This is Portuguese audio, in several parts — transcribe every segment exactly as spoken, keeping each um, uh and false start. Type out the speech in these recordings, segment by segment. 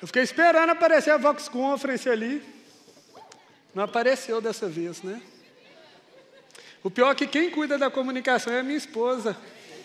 Eu fiquei esperando aparecer a Vox Conference ali. Não apareceu dessa vez, né? O pior é que quem cuida da comunicação é a minha esposa.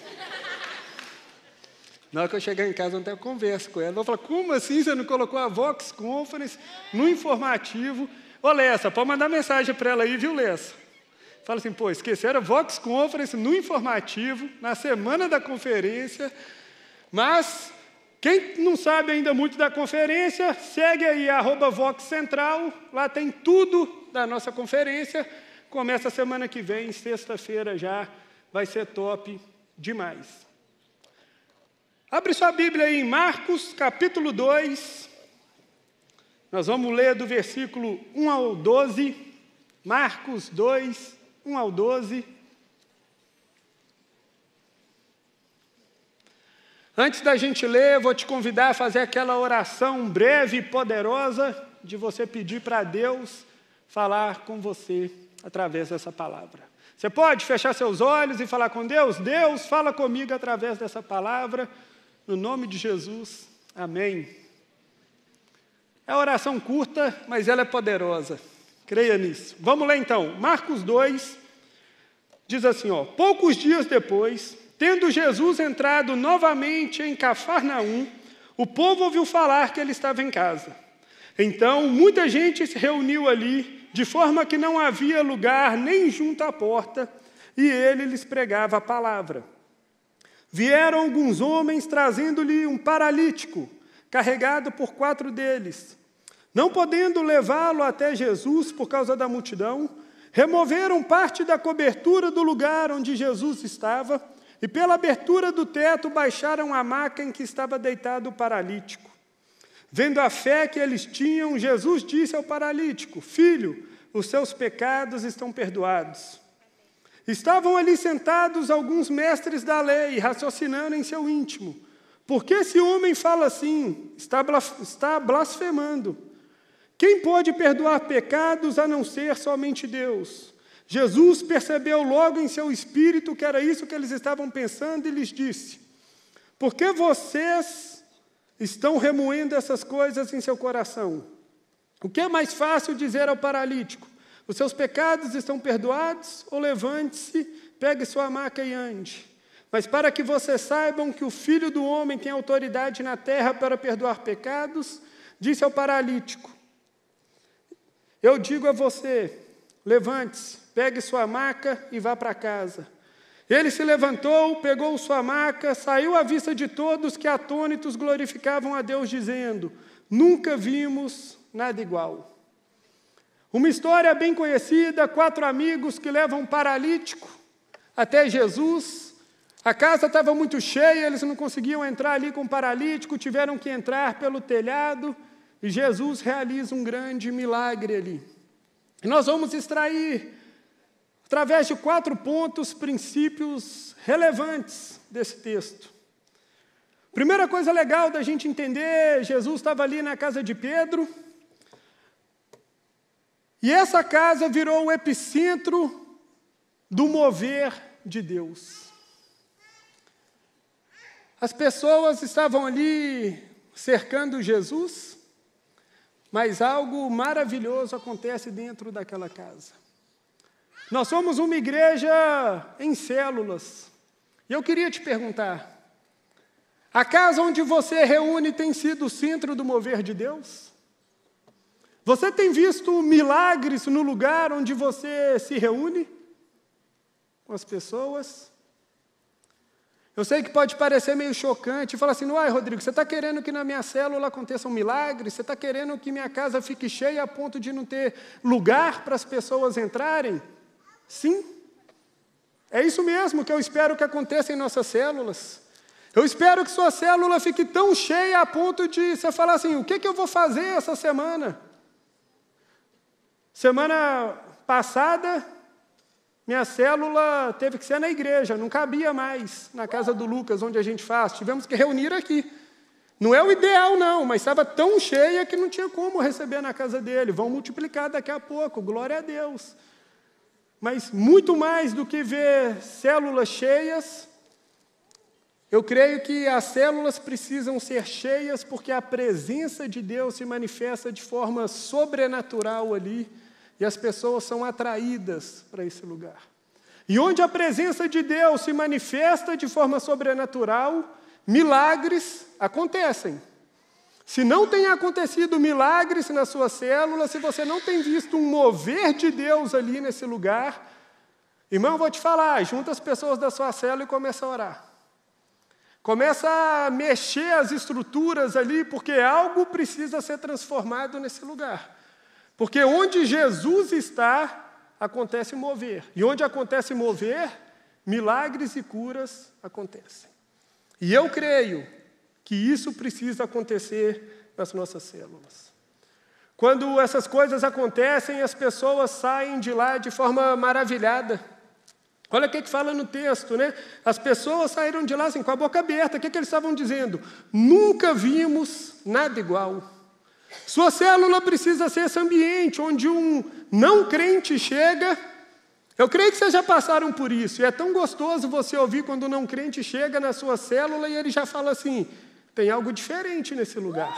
Na hora que eu chegar em casa, eu até converso com ela. Eu vou falar, como assim você não colocou a Vox Conference no informativo? Ô, Lessa, pode mandar mensagem para ela aí, viu, Lessa? Fala assim, pô, esqueceram a Vox Conference no informativo, na semana da conferência, mas quem não sabe ainda muito da conferência, segue aí, arroba Vox Central, lá tem tudo da nossa conferência, começa a semana que vem, sexta-feira já, vai ser top demais. Abre sua Bíblia aí em Marcos, capítulo dois, nós vamos ler do versículo um ao doze, Marcos dois, um ao doze. Antes da gente ler, eu vou te convidar a fazer aquela oração breve e poderosa de você pedir para Deus falar com você através dessa palavra. Você pode fechar seus olhos e falar com Deus? Deus, fala comigo através dessa palavra, no nome de Jesus. Amém. É uma oração curta, mas ela é poderosa. Creia nisso. Vamos lá então. Marcos dois diz assim, ó, poucos dias depois, tendo Jesus entrado novamente em Cafarnaum, o povo ouviu falar que ele estava em casa. Então, muita gente se reuniu ali, de forma que não havia lugar nem junto à porta, e ele lhes pregava a palavra. Vieram alguns homens trazendo-lhe um paralítico, carregado por quatro deles. Não podendo levá-lo até Jesus por causa da multidão, removeram parte da cobertura do lugar onde Jesus estava e pela abertura do teto baixaram a maca em que estava deitado o paralítico. Vendo a fé que eles tinham, Jesus disse ao paralítico, filho, os seus pecados estão perdoados. Estavam ali sentados alguns mestres da lei, raciocinando em seu íntimo. Por que esse homem fala assim? Está blasfemando. Quem pode perdoar pecados a não ser somente Deus? Jesus percebeu logo em seu espírito que era isso que eles estavam pensando e lhes disse, por que vocês estão remoendo essas coisas em seu coração? O que é mais fácil dizer ao paralítico? Os seus pecados estão perdoados? Ou levante-se, pegue sua maca e ande. Mas para que vocês saibam que o Filho do Homem tem autoridade na terra para perdoar pecados, disse ao paralítico, eu digo a você, levante-se, pegue sua maca e vá para casa. Ele se levantou, pegou sua maca, saiu à vista de todos que atônitos glorificavam a Deus, dizendo, nunca vimos nada igual. Uma história bem conhecida, quatro amigos que levam um paralítico até Jesus. A casa estava muito cheia, eles não conseguiam entrar ali com o paralítico, tiveram que entrar pelo telhado, e Jesus realiza um grande milagre ali. E nós vamos extrair, através de quatro pontos, princípios relevantes desse texto. Primeira coisa legal da gente entender, Jesus estava ali na casa de Pedro, e essa casa virou o epicentro do mover de Deus. As pessoas estavam ali cercando Jesus, mas algo maravilhoso acontece dentro daquela casa. Nós somos uma igreja em células. E eu queria te perguntar, a casa onde você reúne tem sido o centro do mover de Deus? Você tem visto milagres no lugar onde você se reúne com as pessoas? Eu sei que pode parecer meio chocante, falar assim, uai, Rodrigo, você está querendo que na minha célula aconteça um milagre? Você está querendo que minha casa fique cheia a ponto de não ter lugar para as pessoas entrarem? Sim, é isso mesmo que eu espero que aconteça em nossas células. Eu espero que sua célula fique tão cheia a ponto de você falar assim, o que, que eu vou fazer essa semana? Semana passada, minha célula teve que ser na igreja, não cabia mais na casa do Lucas, onde a gente faz, tivemos que reunir aqui. Não é o ideal não, mas estava tão cheia que não tinha como receber na casa dele. Vão multiplicar daqui a pouco, glória a Deus. Mas muito mais do que ver células cheias, Eu creio que as células precisam ser cheias porque a presença de Deus se manifesta de forma sobrenatural ali e as pessoas são atraídas para esse lugar. E onde a presença de Deus se manifesta de forma sobrenatural, milagres acontecem. Se não tem acontecido milagres na sua célula, se você não tem visto um mover de Deus ali nesse lugar, irmão, eu vou te falar, junta as pessoas da sua célula e começa a orar. Começa a mexer as estruturas ali, porque algo precisa ser transformado nesse lugar. Porque onde Jesus está, acontece mover. E onde acontece mover, milagres e curas acontecem. E eu creio que isso precisa acontecer nas nossas células. Quando essas coisas acontecem, as pessoas saem de lá de forma maravilhada. Olha o que, que fala no texto, né? As pessoas saíram de lá assim, com a boca aberta. O que, que eles estavam dizendo? Nunca vimos nada igual. Sua célula precisa ser esse ambiente onde um não crente chega. Eu creio que vocês já passaram por isso. E é tão gostoso você ouvir quando um não crente chega na sua célula e ele já fala assim, tem algo diferente nesse lugar.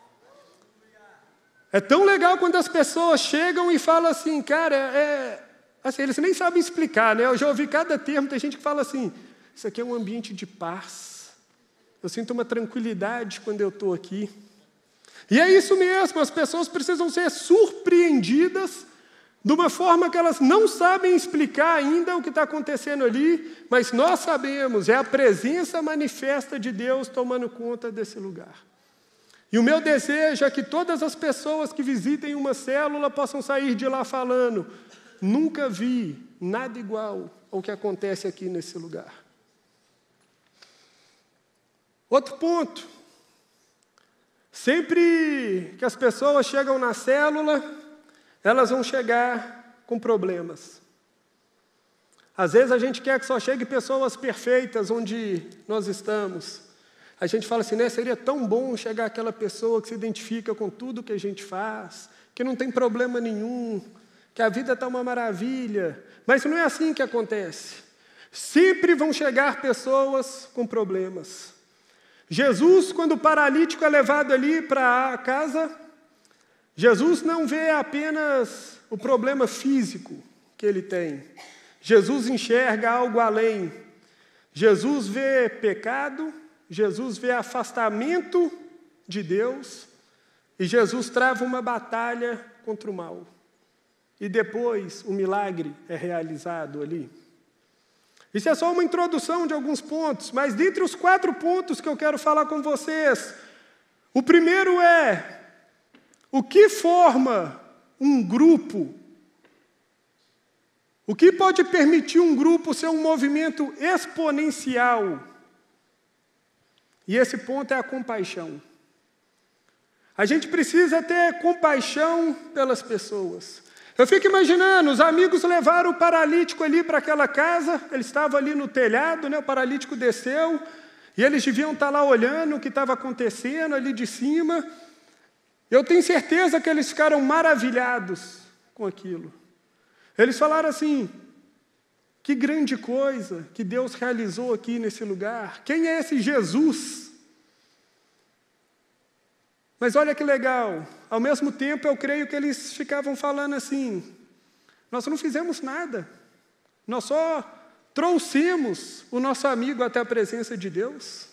É tão legal quando as pessoas chegam e falam assim, cara, é... Assim, eles nem sabem explicar, né? Eu já ouvi cada termo, tem gente que fala assim, isso aqui é um ambiente de paz. Eu sinto uma tranquilidade quando eu estou aqui. E é isso mesmo, as pessoas precisam ser surpreendidas de uma forma que elas não sabem explicar ainda o que está acontecendo ali, mas nós sabemos, é a presença manifesta de Deus tomando conta desse lugar. E o meu desejo é que todas as pessoas que visitem uma célula possam sair de lá falando, nunca vi nada igual ao que acontece aqui nesse lugar. Outro ponto. Sempre que as pessoas chegam na célula, elas vão chegar com problemas. Às vezes a gente quer que só chegue pessoas perfeitas onde nós estamos. A gente fala assim, né, seria tão bom chegar aquela pessoa que se identifica com tudo que a gente faz, que não tem problema nenhum, que a vida está uma maravilha, mas não é assim que acontece. Sempre vão chegar pessoas com problemas. Jesus, quando o paralítico é levado ali para a casa, Jesus não vê apenas o problema físico que ele tem. Jesus enxerga algo além. Jesus vê pecado, Jesus vê afastamento de Deus, e Jesus trava uma batalha contra o mal. E depois o milagre é realizado ali. Isso é só uma introdução de alguns pontos, mas dentre os quatro pontos que eu quero falar com vocês, o primeiro é, o que forma um grupo? O que pode permitir um grupo ser um movimento exponencial? E esse ponto é a compaixão. A gente precisa ter compaixão pelas pessoas. Eu fico imaginando, os amigos levaram o paralítico ali para aquela casa, ele estava ali no telhado, né, o paralítico desceu, e eles deviam estar lá olhando o que estava acontecendo ali de cima. Eu tenho certeza que eles ficaram maravilhados com aquilo. Eles falaram assim, que grande coisa que Deus realizou aqui nesse lugar. Quem é esse Jesus? Mas olha que legal, ao mesmo tempo eu creio que eles ficavam falando assim, nós não fizemos nada, nós só trouxemos o nosso amigo até a presença de Deus.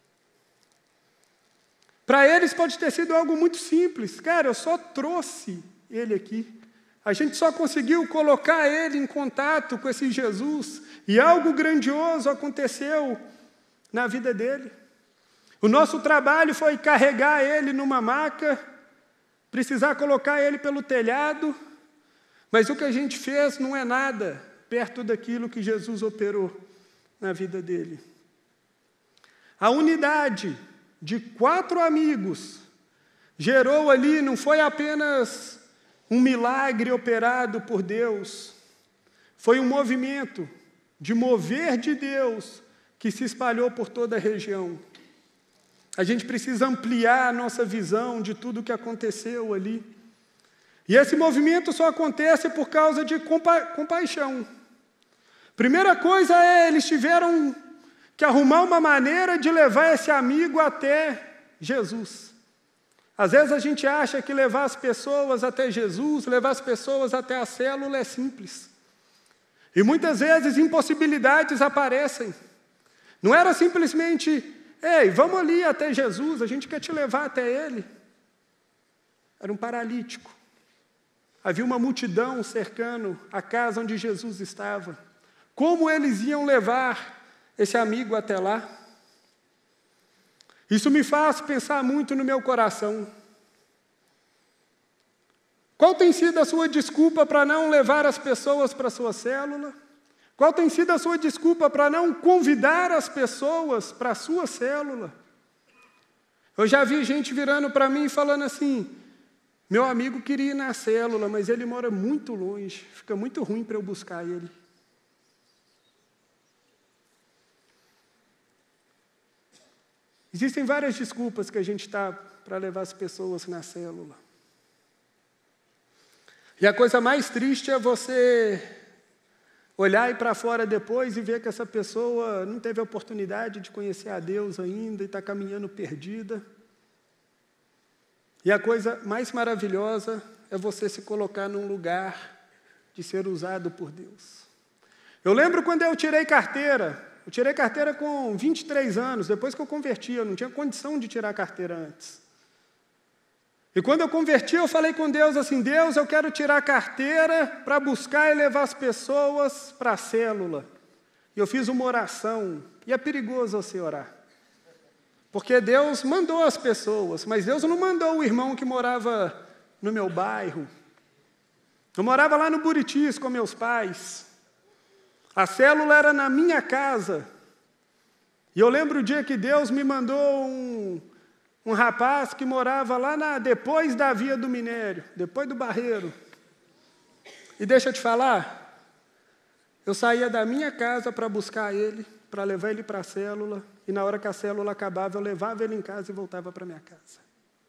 Para eles pode ter sido algo muito simples, cara, eu só trouxe ele aqui, a gente só conseguiu colocar ele em contato com esse Jesus, e algo grandioso aconteceu na vida dele. O nosso trabalho foi carregar ele numa maca, precisar colocar ele pelo telhado, mas o que a gente fez não é nada perto daquilo que Jesus operou na vida dele. A unidade de quatro amigos gerou ali, não foi apenas um milagre operado por Deus, foi um movimento de mover de Deus que se espalhou por toda a região. A gente precisa ampliar a nossa visão de tudo o que aconteceu ali. E esse movimento só acontece por causa de compa- compaixão. Primeira coisa é, eles tiveram que arrumar uma maneira de levar esse amigo até Jesus. Às vezes a gente acha que levar as pessoas até Jesus, levar as pessoas até a célula é simples. E muitas vezes impossibilidades aparecem. Não era simplesmente, ei, vamos ali até Jesus, a gente quer te levar até Ele. Era um paralítico. Havia uma multidão cercando a casa onde Jesus estava. Como eles iam levar esse amigo até lá? Isso me faz pensar muito no meu coração. Qual tem sido a sua desculpa para não levar as pessoas para a sua célula? Qual tem sido a sua desculpa para não convidar as pessoas para a sua célula? Eu já vi gente virando para mim e falando assim, meu amigo queria ir na célula, mas ele mora muito longe, fica muito ruim para eu buscar ele. Existem várias desculpas que a gente dá para levar as pessoas na célula. E a coisa mais triste é você olhar e para fora depois e ver que essa pessoa não teve a oportunidade de conhecer a Deus ainda e está caminhando perdida. E a coisa mais maravilhosa é você se colocar num lugar de ser usado por Deus. Eu lembro quando eu tirei carteira. Eu tirei carteira com vinte e três anos, depois que eu converti, eu não tinha condição de tirar carteira antes. E quando eu converti, eu falei com Deus assim, Deus, eu quero tirar a carteira para buscar e levar as pessoas para a célula. E eu fiz uma oração, e é perigoso você orar. Porque Deus mandou as pessoas, mas Deus não mandou o irmão que morava no meu bairro. Eu morava lá no Buritis com meus pais. A célula era na minha casa. E eu lembro o dia que Deus me mandou um, um rapaz que morava lá na, depois da Via do Minério, depois do Barreiro. E deixa eu te falar, eu saía da minha casa para buscar ele, para levar ele para a célula, e na hora que a célula acabava, eu levava ele em casa e voltava para minha casa.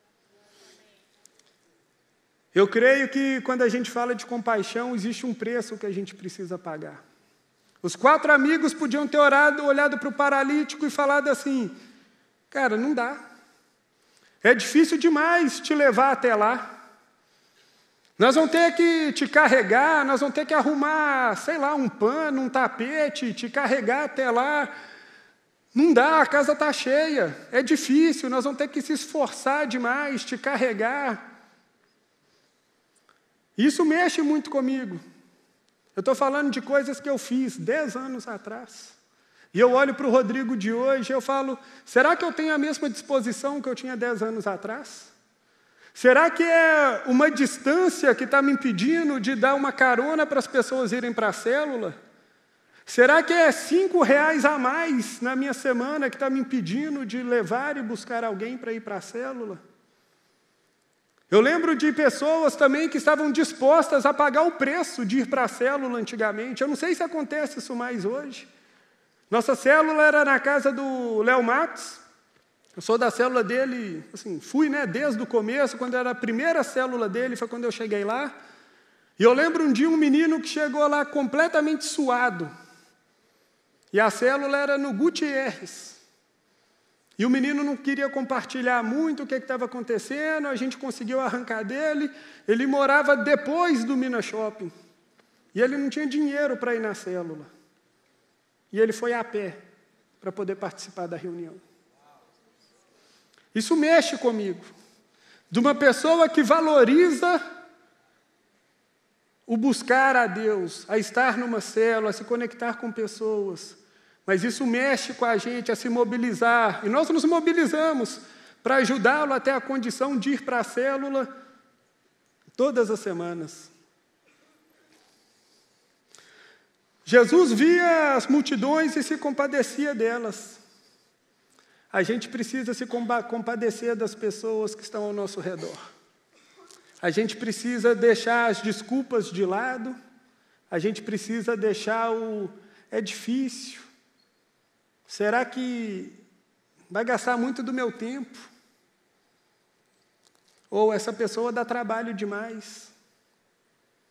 Eu creio que quando a gente fala de compaixão, existe um preço que a gente precisa pagar. Os quatro amigos podiam ter orado, olhado para o paralítico e falado assim, cara, não dá. É difícil demais te levar até lá. Nós vamos ter que te carregar, nós vamos ter que arrumar, sei lá, um pano, um tapete, te carregar até lá. Não dá, a casa está cheia, é difícil, nós vamos ter que se esforçar demais, te carregar. Isso mexe muito comigo. Eu estou falando de coisas que eu fiz dez anos atrás. E eu olho para o Rodrigo de hoje e eu falo, será que eu tenho a mesma disposição que eu tinha dez anos atrás? Será que é uma distância que está me impedindo de dar uma carona para as pessoas irem para a célula? Será que é cinco reais a mais na minha semana que está me impedindo de levar e buscar alguém para ir para a célula? Eu lembro de pessoas também que estavam dispostas a pagar o preço de ir para a célula antigamente. Eu não sei se acontece isso mais hoje. Nossa célula era na casa do Léo Matos. Eu sou da célula dele, assim, fui, né, desde o começo, quando era a primeira célula dele, foi quando eu cheguei lá. E eu lembro um dia um menino que chegou lá completamente suado. E a célula era no Gutierrez. E o menino não queria compartilhar muito o que estava acontecendo, a gente conseguiu arrancar dele. Ele morava depois do Minas Shopping. E ele não tinha dinheiro para ir na célula. E ele foi a pé para poder participar da reunião. Isso mexe comigo. De uma pessoa que valoriza o buscar a Deus, a estar numa célula, a se conectar com pessoas. Mas isso mexe com a gente a se mobilizar. E nós nos mobilizamos para ajudá-lo até a condição de ir para a célula todas as semanas. Jesus via as multidões e se compadecia delas. A gente precisa se compadecer das pessoas que estão ao nosso redor. A gente precisa deixar as desculpas de lado. A gente precisa deixar o... É difícil. Será que vai gastar muito do meu tempo? Ou essa pessoa dá trabalho demais?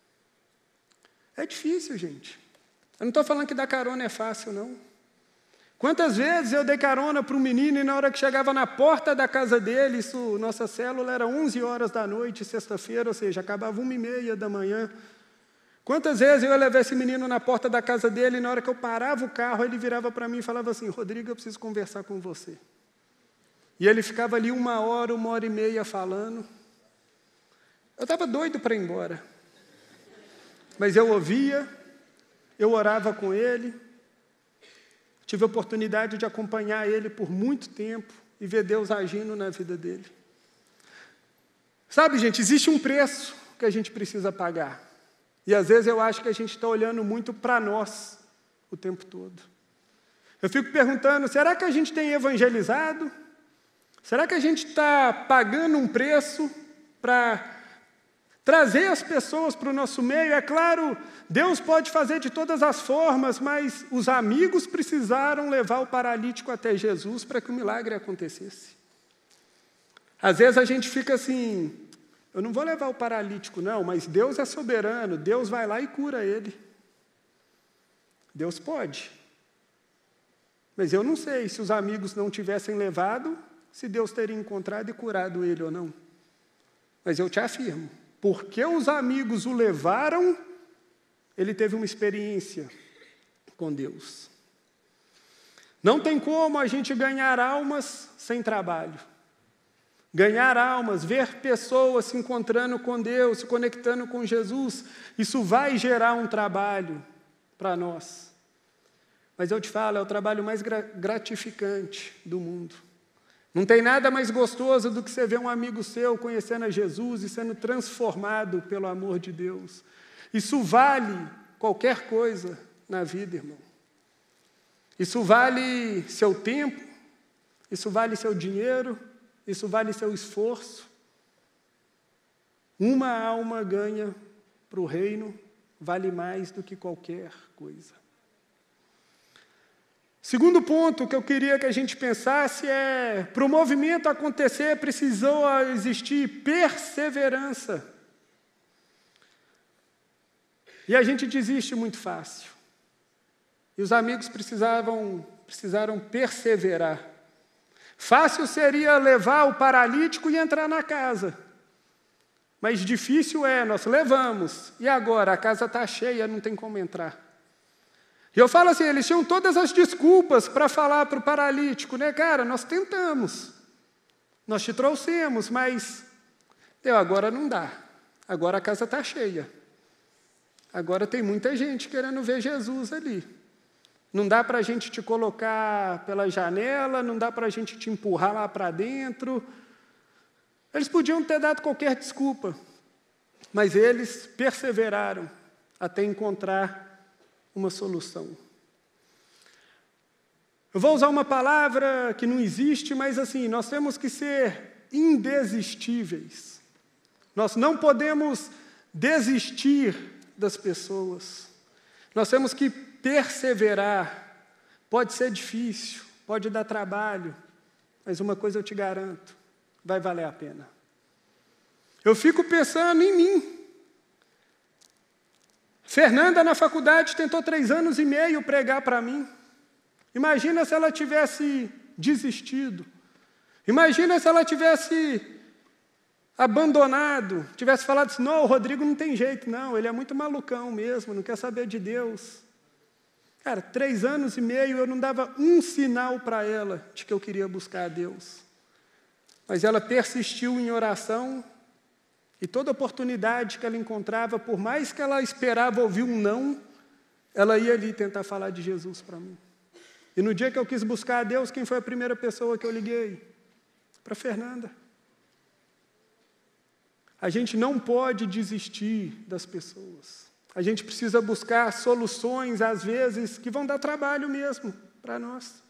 É difícil, gente. Eu não estou falando que dar carona é fácil, não. Quantas vezes eu dei carona para um menino e na hora que chegava na porta da casa dele, isso, nossa célula era onze horas da noite, sexta-feira, ou seja, acabava uma e meia da manhã. Quantas vezes eu ia levar esse menino na porta da casa dele e na hora que eu parava o carro, ele virava para mim e falava assim, Rodrigo, eu preciso conversar com você. E ele ficava ali uma hora, uma hora e meia falando. Eu estava doido para ir embora. Mas eu ouvia, eu orava com ele, tive a oportunidade de acompanhar ele por muito tempo e ver Deus agindo na vida dele. Sabe, gente, existe um preço que a gente precisa pagar. E às vezes eu acho que a gente está olhando muito para nós o tempo todo. Eu fico perguntando, será que a gente tem evangelizado? Será que a gente está pagando um preço para trazer as pessoas para o nosso meio? É claro, Deus pode fazer de todas as formas, mas os amigos precisaram levar o paralítico até Jesus para que o milagre acontecesse. Às vezes a gente fica assim, eu não vou levar o paralítico não, mas Deus é soberano, Deus vai lá e cura ele. Deus pode. Mas eu não sei se os amigos não tivessem levado, se Deus teria encontrado e curado ele ou não. Mas eu te afirmo, porque os amigos o levaram, ele teve uma experiência com Deus. Não tem como a gente ganhar almas sem trabalho. Ganhar almas, ver pessoas se encontrando com Deus, se conectando com Jesus, isso vai gerar um trabalho para nós. Mas eu te falo, é o trabalho mais gratificante do mundo. Não tem nada mais gostoso do que você ver um amigo seu conhecendo a Jesus e sendo transformado pelo amor de Deus. Isso vale qualquer coisa na vida, irmão. Isso vale seu tempo, isso vale seu dinheiro, isso vale seu esforço. Uma alma ganha para o reino vale mais do que qualquer coisa. Segundo ponto que eu queria que a gente pensasse é, para o movimento acontecer, precisou existir perseverança. E a gente desiste muito fácil. E os amigos precisavam, precisaram perseverar. Fácil seria levar o paralítico e entrar na casa. Mas difícil é, nós levamos. E agora? A casa está cheia, não tem como entrar. E eu falo assim, eles tinham todas as desculpas para falar para o paralítico, né? Cara, nós tentamos, nós te trouxemos, mas eu, agora não dá. Agora a casa está cheia. Agora tem muita gente querendo ver Jesus ali. Não dá para a gente te colocar pela janela, não dá para a gente te empurrar lá para dentro. Eles podiam ter dado qualquer desculpa, mas eles perseveraram até encontrar uma solução. Eu vou usar uma palavra que não existe, mas assim, nós temos que ser indesistíveis. Nós não podemos desistir das pessoas. Nós temos que perseverar. Pode ser difícil, pode dar trabalho, mas uma coisa eu te garanto, vai valer a pena. Eu fico pensando em mim. Fernanda, na faculdade, tentou três anos e meio pregar para mim. Imagina se ela tivesse desistido. Imagina se ela tivesse abandonado, tivesse falado assim, não, o Rodrigo não tem jeito, não, ele é muito malucão mesmo, não quer saber de Deus. Cara, três anos e meio eu não dava um sinal para ela de que eu queria buscar a Deus. Mas ela persistiu em oração. E toda oportunidade que ela encontrava, por mais que ela esperava ouvir um não, ela ia ali tentar falar de Jesus para mim. E no dia que eu quis buscar a Deus, quem foi a primeira pessoa que eu liguei? Para Fernanda. A gente não pode desistir das pessoas. A gente precisa buscar soluções, às vezes, que vão dar trabalho mesmo para nós.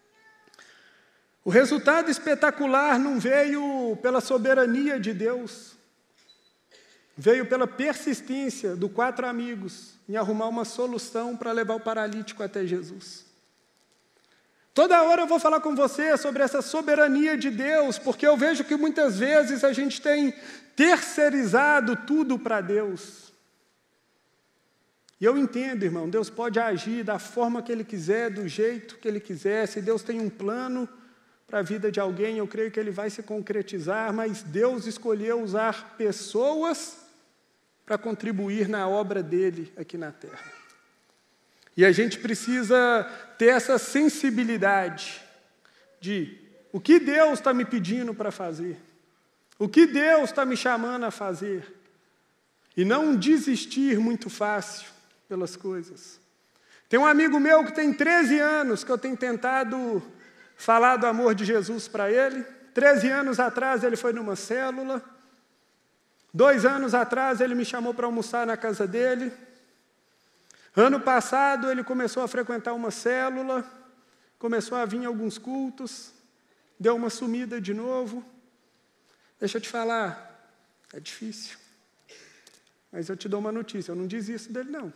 O resultado espetacular não veio pela soberania de Deus, veio pela persistência dos quatro amigos em arrumar uma solução para levar o paralítico até Jesus. Toda hora eu vou falar com você sobre essa soberania de Deus, porque eu vejo que muitas vezes a gente tem terceirizado tudo para Deus. E eu entendo, irmão, Deus pode agir da forma que Ele quiser, do jeito que Ele quiser. Se Deus tem um plano para a vida de alguém, eu creio que Ele vai se concretizar, mas Deus escolheu usar pessoas para contribuir na obra dEle aqui na terra. E a gente precisa ter essa sensibilidade de o que Deus está me pedindo para fazer, o que Deus está me chamando a fazer, e não desistir muito fácil pelas coisas. Tem um amigo meu que tem treze anos que eu tenho tentado falar do amor de Jesus para ele. treze anos atrás ele foi numa célula. Dois anos atrás ele me chamou para almoçar na casa dele. Ano passado ele começou a frequentar uma célula, começou a vir em alguns cultos, deu uma sumida de novo. Deixa eu te falar, é difícil. Mas eu te dou uma notícia, eu não desisto dele não.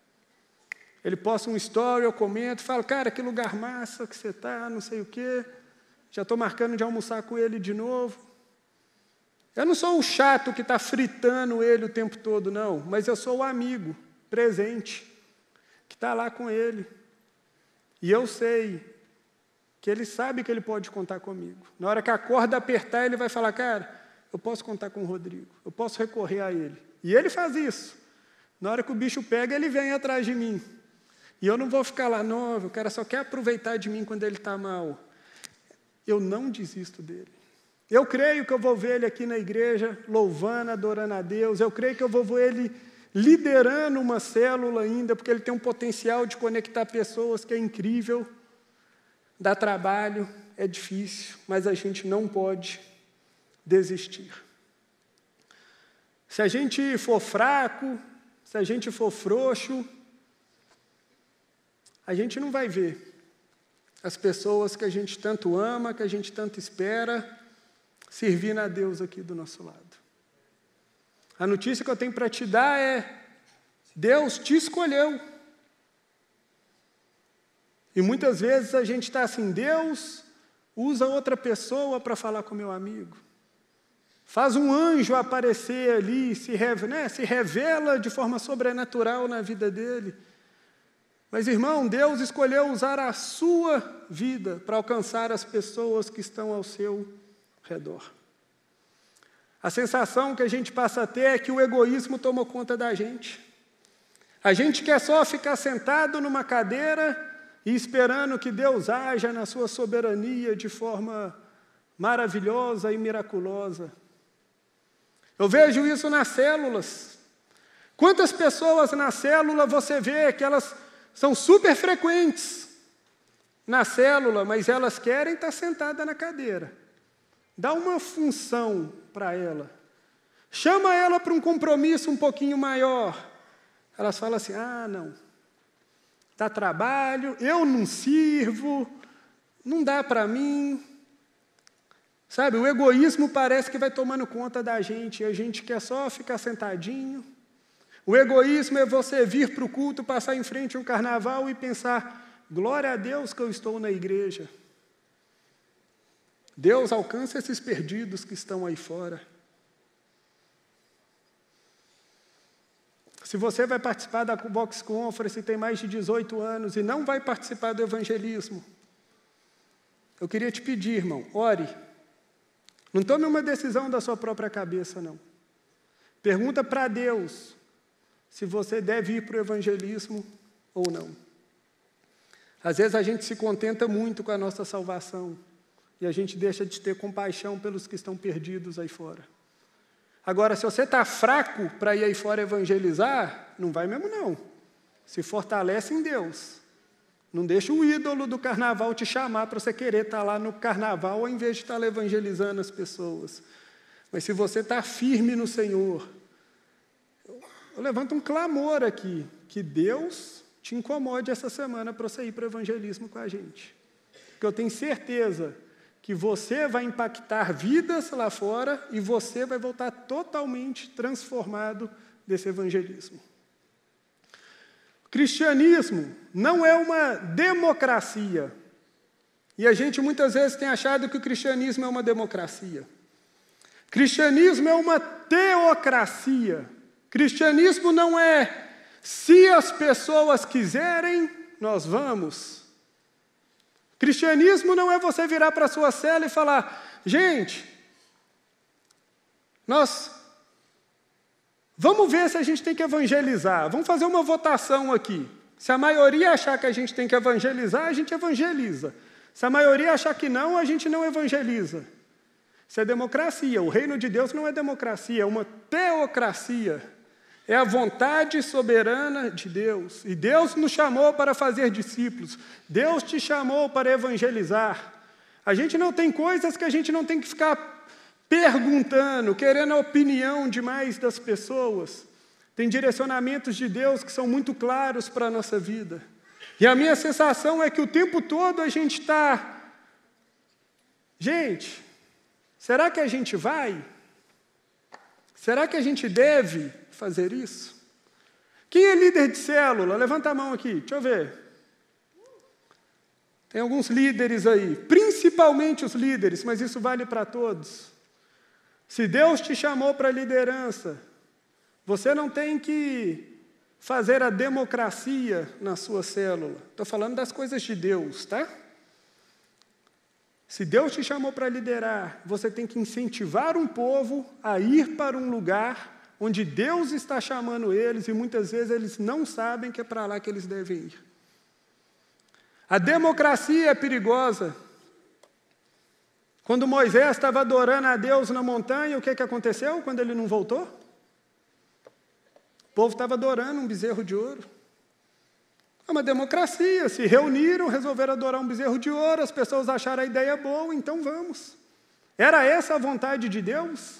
Ele posta um story, eu comento, falo, cara, que lugar massa que você está, não sei o quê. Já estou marcando de almoçar com ele de novo. Eu não sou o chato que está fritando ele o tempo todo, não, mas eu sou o amigo presente, que está lá com ele. E eu sei que ele sabe que ele pode contar comigo. Na hora que a corda apertar, ele vai falar, cara, eu posso contar com o Rodrigo, eu posso recorrer a ele. E ele faz isso. Na hora que o bicho pega, ele vem atrás de mim. E eu não vou ficar lá, não, o cara só quer aproveitar de mim quando ele está mal. Eu não desisto dele. Eu creio que eu vou ver ele aqui na igreja, louvando, adorando a Deus. Eu creio que eu vou ver ele liderando uma célula ainda, porque ele tem um potencial de conectar pessoas que é incrível. Dá trabalho, é difícil, mas a gente não pode desistir. Se a gente for fraco, se a gente for frouxo, a gente não vai ver as pessoas que a gente tanto ama, que a gente tanto espera, servindo a Deus aqui do nosso lado. A notícia que eu tenho para te dar é, Deus te escolheu. E muitas vezes a gente está assim, Deus usa outra pessoa para falar com meu amigo. Faz um anjo aparecer ali, se, né, se revela de forma sobrenatural na vida dele. Mas, irmão, Deus escolheu usar a sua vida para alcançar as pessoas que estão ao seu redor. A sensação que a gente passa a ter é que o egoísmo tomou conta da gente. A gente quer só ficar sentado numa cadeira e esperando que Deus haja na sua soberania de forma maravilhosa e miraculosa. Eu vejo isso nas células. Quantas pessoas na célula você vê que elas são super frequentes na célula, mas elas querem estar sentadas na cadeira. Dá uma função para ela. Chama ela para um compromisso um pouquinho maior. Elas falam assim, ah, não, dá trabalho, eu não sirvo, não dá para mim. Sabe, o egoísmo parece que vai tomando conta da gente, e a gente quer só ficar sentadinho. O egoísmo é você vir para o culto, passar em frente a um carnaval e pensar, glória a Deus que eu estou na igreja. Deus alcança esses perdidos que estão aí fora. Se você vai participar da Box Conference e tem mais de dezoito anos e não vai participar do evangelismo, eu queria te pedir, irmão, ore. Não tome uma decisão da sua própria cabeça, não. Pergunta para Deus se você deve ir para o evangelismo ou não. Às vezes a gente se contenta muito com a nossa salvação e a gente deixa de ter compaixão pelos que estão perdidos aí fora. Agora, se você está fraco para ir aí fora evangelizar, não vai mesmo não. Se fortalece em Deus. Não deixa o ídolo do carnaval te chamar para você querer estar lá no carnaval ao invés de estar evangelizando as pessoas. Mas se você está firme no Senhor, eu levanto um clamor aqui, que Deus te incomode essa semana para você ir para o evangelismo com a gente. Porque eu tenho certeza que você vai impactar vidas lá fora e você vai voltar totalmente transformado desse evangelismo. O cristianismo não é uma democracia. E a gente muitas vezes tem achado que o cristianismo é uma democracia. Cristianismo é uma teocracia. Cristianismo não é Se as pessoas quiserem, nós vamos. Cristianismo não é você virar para a sua cela e falar, gente, nós vamos ver se a gente tem que evangelizar. Vamos fazer uma votação aqui. Se a maioria achar que a gente tem que evangelizar, a gente evangeliza. Se a maioria achar que não, a gente não evangeliza. Isso é democracia. O reino de Deus não é democracia, é uma teocracia. É a vontade soberana de Deus. E Deus nos chamou para fazer discípulos. Deus te chamou para evangelizar. A gente não tem coisas que a gente não tem que ficar perguntando, querendo a opinião demais das pessoas. Tem direcionamentos de Deus que são muito claros para a nossa vida. E a minha sensação é que o tempo todo a gente está... Gente, será que a gente vai? Será que a gente deve fazer isso? Quem é líder de célula? Levanta a mão aqui, deixa eu ver. Tem alguns líderes aí, principalmente os líderes, mas isso vale para todos. Se Deus te chamou para a liderança, você não tem que fazer a democracia na sua célula. Estou falando das coisas de Deus, tá? Se Deus te chamou para liderar, você tem que incentivar um povo a ir para um lugar onde Deus está chamando eles, e muitas vezes eles não sabem que é para lá que eles devem ir. A democracia é perigosa. Quando Moisés estava adorando a Deus na montanha, o que, que aconteceu quando ele não voltou? O povo estava adorando um bezerro de ouro. É uma democracia, se reuniram, resolveram adorar um bezerro de ouro, as pessoas acharam a ideia boa, então vamos. Era essa a vontade de Deus?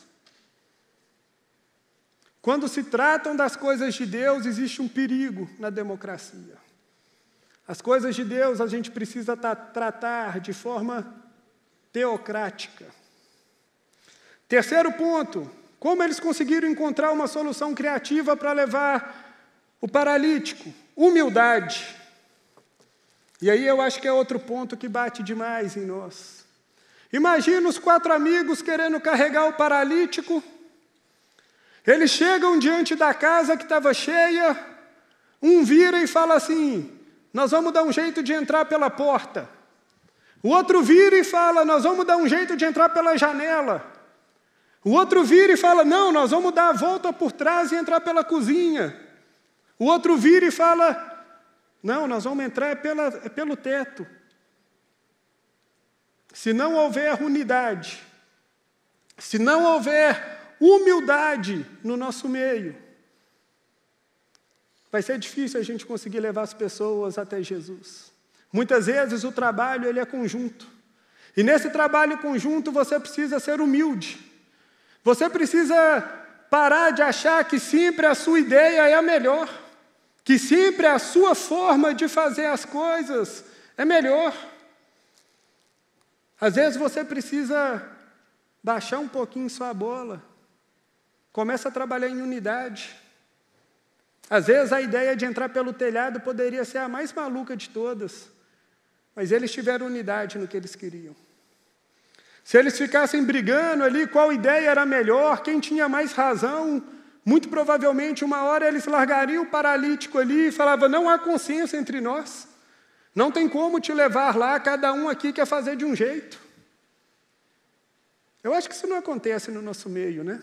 Quando se tratam das coisas de Deus, existe um perigo na democracia. As coisas de Deus a gente precisa tra- tratar de forma teocrática. Terceiro ponto, como eles conseguiram encontrar uma solução criativa para levar o paralítico? Humildade. E aí eu acho que é outro ponto que bate demais em nós. Imagina os quatro amigos querendo carregar o paralítico. Eles chegam diante da casa que estava cheia, um vira e fala assim, nós vamos dar um jeito de entrar pela porta. O outro vira e fala, nós vamos dar um jeito de entrar pela janela. O outro vira e fala, não, nós vamos dar a volta por trás e entrar pela cozinha. O outro vira e fala, não, nós vamos entrar pela, é pelo teto. Se não houver unidade, se não houver humildade no nosso meio, vai ser difícil a gente conseguir levar as pessoas até Jesus. Muitas vezes o trabalho ele é conjunto. E nesse trabalho conjunto você precisa ser humilde. Você precisa parar de achar que sempre a sua ideia é a melhor, que sempre a sua forma de fazer as coisas é melhor. Às vezes você precisa baixar um pouquinho sua bola. Começa a trabalhar em unidade. Às vezes a ideia de entrar pelo telhado poderia ser a mais maluca de todas, mas eles tiveram unidade no que eles queriam. Se eles ficassem brigando ali, qual ideia era melhor, quem tinha mais razão, muito provavelmente uma hora eles largariam o paralítico ali e falavam, não há consenso entre nós, não tem como te levar lá, cada um aqui quer fazer de um jeito. Eu acho que isso não acontece no nosso meio, né?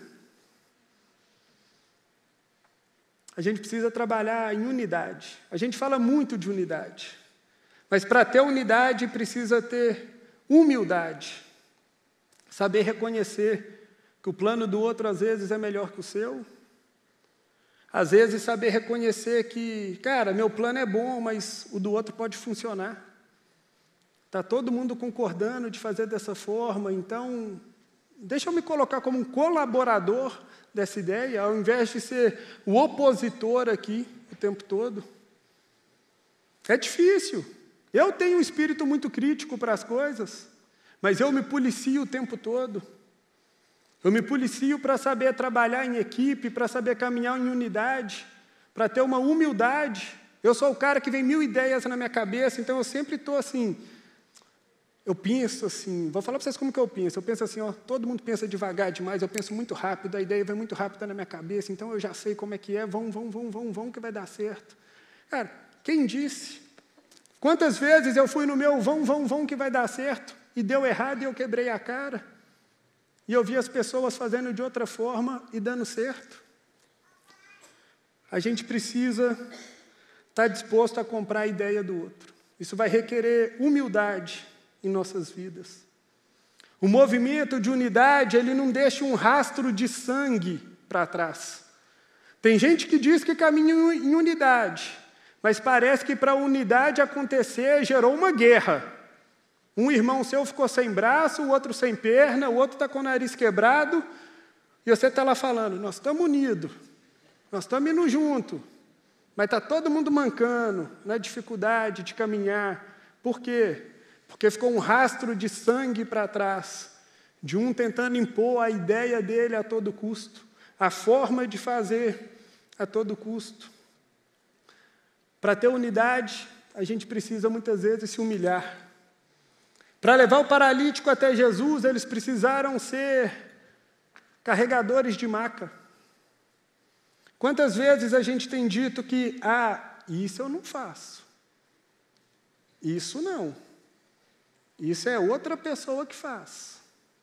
A gente precisa trabalhar em unidade. A gente fala muito de unidade, mas para ter unidade precisa ter humildade. Saber reconhecer que o plano do outro às vezes é melhor que o seu. Às vezes saber reconhecer que, cara, meu plano é bom, mas o do outro pode funcionar. Está todo mundo concordando de fazer dessa forma, então deixa eu me colocar como um colaborador dessa ideia, ao invés de ser o opositor aqui o tempo todo. É difícil. Eu tenho um espírito muito crítico para as coisas, mas eu me policio o tempo todo. Eu me policio para saber trabalhar em equipe, para saber caminhar em unidade, para ter uma humildade. Eu sou o cara que vem mil ideias na minha cabeça, então eu sempre estou assim, eu penso assim, vou falar para vocês como que eu penso. Eu penso assim, ó, todo mundo pensa devagar demais, eu penso muito rápido, a ideia vem muito rápida na minha cabeça, então eu já sei como é que é, vão, vão, vão, vão, vão, que vai dar certo. Cara, quem disse? Quantas vezes eu fui no meu vão, vão, vão, que vai dar certo, e deu errado e eu quebrei a cara, e eu vi as pessoas fazendo de outra forma e dando certo. A gente precisa estar disposto a comprar a ideia do outro. Isso vai requerer humildade em nossas vidas. O movimento de unidade, ele não deixa um rastro de sangue para trás. Tem gente que diz que caminha em unidade, mas parece que para a unidade acontecer, gerou uma guerra. Um irmão seu ficou sem braço, o outro sem perna, o outro está com o nariz quebrado, e você está lá falando, nós estamos unidos, nós estamos indo junto, mas está todo mundo mancando, na dificuldade de caminhar. Por quê? Porque ficou um rastro de sangue para trás, de um tentando impor a ideia dele a todo custo, a forma de fazer a todo custo. Para ter unidade, a gente precisa muitas vezes se humilhar. Para levar o paralítico até Jesus, eles precisaram ser carregadores de maca. Quantas vezes a gente tem dito que, ah, isso eu não faço, isso não. Isso é outra pessoa que faz.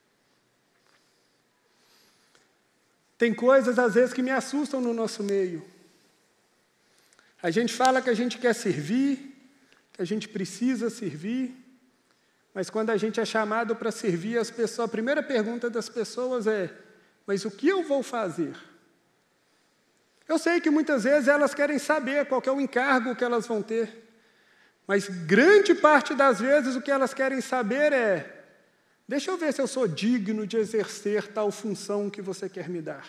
Tem coisas, às vezes, que me assustam no nosso meio. A gente fala que a gente quer servir, que a gente precisa servir, mas quando a gente é chamado para servir as pessoas, a primeira pergunta das pessoas é, mas o que eu vou fazer? Eu sei que muitas vezes elas querem saber qual que é o encargo que elas vão ter. Mas grande parte das vezes o que elas querem saber é, deixa eu ver se eu sou digno de exercer tal função que você quer me dar.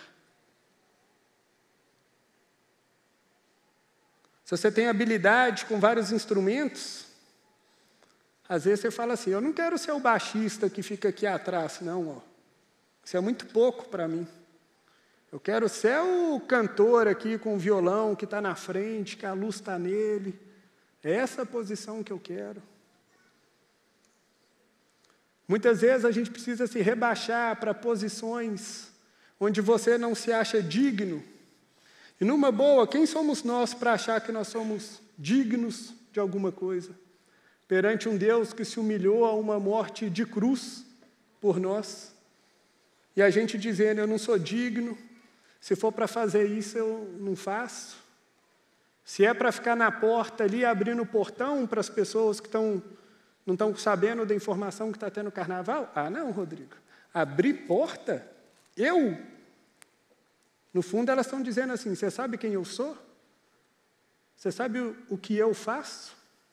Se você tem habilidade com vários instrumentos, às vezes você fala assim, eu não quero ser o baixista que fica aqui atrás, não, ó. Isso é muito pouco para mim. Eu quero ser o cantor aqui com o violão que está na frente, que a luz está nele. É essa a posição que eu quero. Muitas vezes a gente precisa se rebaixar para posições onde você não se acha digno. E numa boa, quem somos nós para achar que nós somos dignos de alguma coisa? Perante um Deus que se humilhou a uma morte de cruz por nós. E a gente dizendo, eu não sou digno, se for para fazer isso eu não faço. Se é para ficar na porta ali, abrindo o portão para as pessoas que estão, não estão sabendo da informação que está tendo carnaval? Ah, não, Rodrigo. Abrir porta? Eu? No fundo, elas estão dizendo assim, você sabe quem eu sou? Você sabe o, o que eu faço?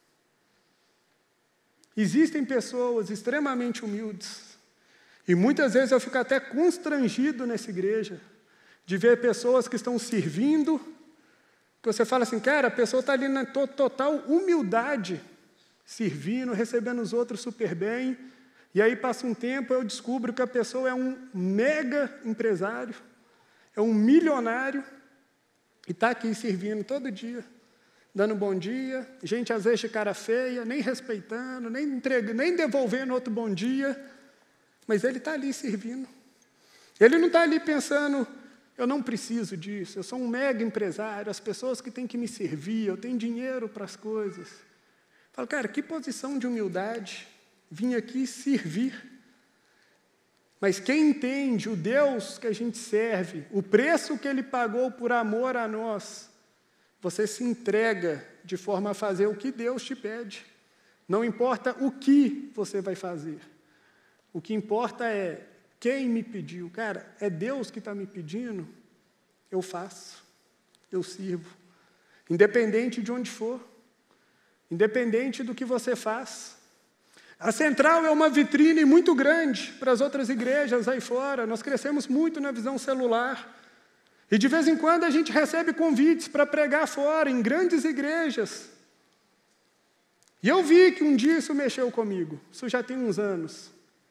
Existem pessoas extremamente humildes. E muitas vezes eu fico até constrangido nessa igreja, de ver pessoas que estão servindo, que você fala assim, cara, a pessoa está ali na total humildade, servindo, recebendo os outros super bem, e aí passa um tempo, eu descubro que a pessoa é um mega empresário, é um milionário, e está aqui servindo todo dia, dando bom dia, gente às vezes de cara feia, nem respeitando, nem, entregando, nem devolvendo outro bom dia, mas ele está ali servindo. Ele não está ali pensando, eu não preciso disso, eu sou um mega empresário, as pessoas que têm que me servir, eu tenho dinheiro para as coisas. Falo, cara, que posição de humildade, vim aqui servir. Mas quem entende o Deus que a gente serve, o preço que Ele pagou por amor a nós, você se entrega de forma a fazer o que Deus te pede. Não importa o que você vai fazer. O que importa é quem me pediu. Cara, é Deus que está me pedindo, eu faço, eu sirvo. Independente de onde for. Independente do que você faz. A Central é uma vitrine muito grande para as outras igrejas aí fora. Nós crescemos muito na visão celular. E de vez em quando a gente recebe convites para pregar fora, em grandes igrejas. E eu vi que um dia isso mexeu comigo. Isso já tem uns anos.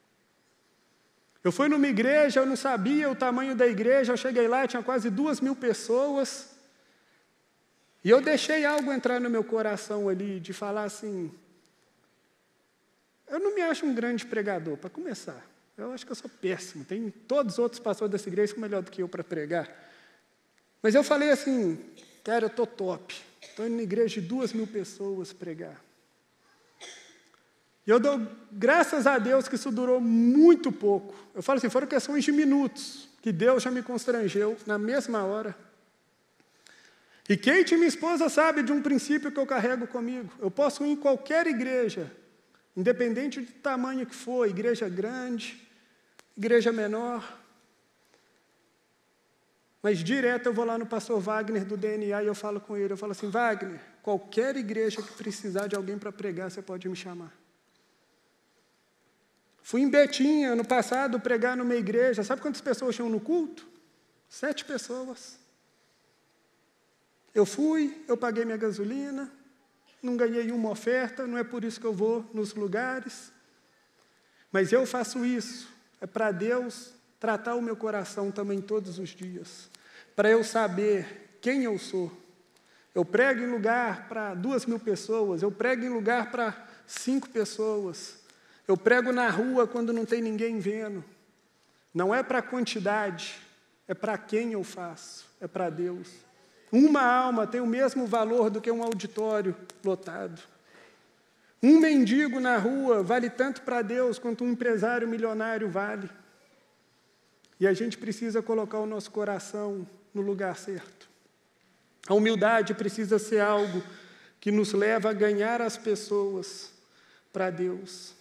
Eu fui numa igreja, eu não sabia o tamanho da igreja, eu cheguei lá, tinha quase duas mil pessoas. E eu deixei algo entrar no meu coração ali, de falar assim, eu não me acho um grande pregador, para começar. Eu acho que eu sou péssimo. Tem todos os outros pastores dessa igreja que são melhor do que eu para pregar. Mas eu falei assim, cara, eu estou top. Estou indo na igreja de duas mil pessoas pregar. E eu dou graças a Deus que isso durou muito pouco. Eu falo assim, foram questões de minutos, que Deus já me constrangeu na mesma hora. E Kate, minha esposa, sabe de um princípio que eu carrego comigo. Eu posso ir em qualquer igreja, independente do tamanho que for, igreja grande, igreja menor. Mas direto eu vou lá no pastor Wagner do D N A e eu falo com ele, eu falo assim, Wagner, qualquer igreja que precisar de alguém para pregar, você pode me chamar. Fui em Betinha, no passado, pregar numa igreja. Sabe quantas pessoas tinham no culto? Sete pessoas. Eu fui, eu paguei minha gasolina, não ganhei uma oferta, não é por isso que eu vou nos lugares. Mas eu faço isso, é para Deus tratar o meu coração também todos os dias. Para eu saber quem eu sou. Eu prego em lugar para duas mil pessoas, eu prego em lugar para cinco pessoas. Eu prego na rua quando não tem ninguém vendo. Não é para a quantidade, é para quem eu faço, é para Deus. Uma alma tem o mesmo valor do que um auditório lotado. Um mendigo na rua vale tanto para Deus quanto um empresário milionário vale. E a gente precisa colocar o nosso coração no lugar certo. A humildade precisa ser algo que nos leva a ganhar as pessoas para Deus.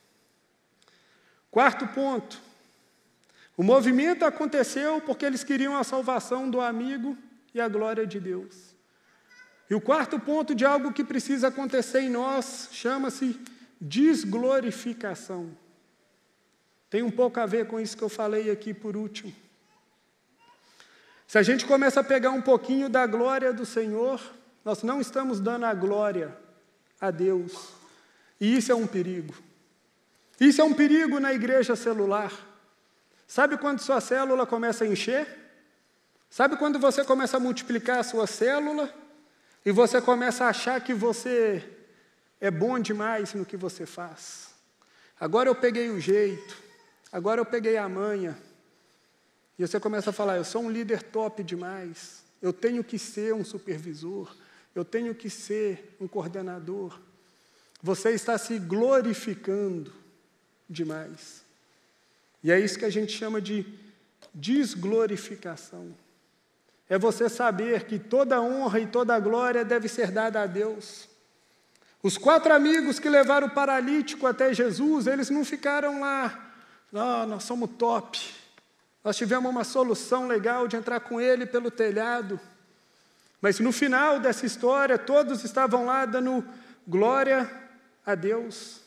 Quarto ponto, o movimento aconteceu porque eles queriam a salvação do amigo e a glória de Deus. E o quarto ponto de algo que precisa acontecer em nós chama-se desglorificação. Tem um pouco a ver com isso que eu falei aqui por último. Se a gente começa a pegar um pouquinho da glória do Senhor, nós não estamos dando a glória a Deus. E isso é um perigo. Isso é um perigo na igreja celular. Sabe quando sua célula começa a encher? Sabe quando você começa a multiplicar a sua célula e você começa a achar que você é bom demais no que você faz? Agora eu peguei o jeito, agora eu peguei a manha. E você começa a falar, eu sou um líder top demais, eu tenho que ser um supervisor, eu tenho que ser um coordenador. Você está se glorificando demais. E é isso que a gente chama de desglorificação. É você saber que toda honra e toda glória deve ser dada a Deus. Os quatro amigos que levaram o paralítico até Jesus, eles não ficaram lá, oh, nós somos top, nós tivemos uma solução legal de entrar com ele pelo telhado. Mas no final dessa história, todos estavam lá dando glória a Deus.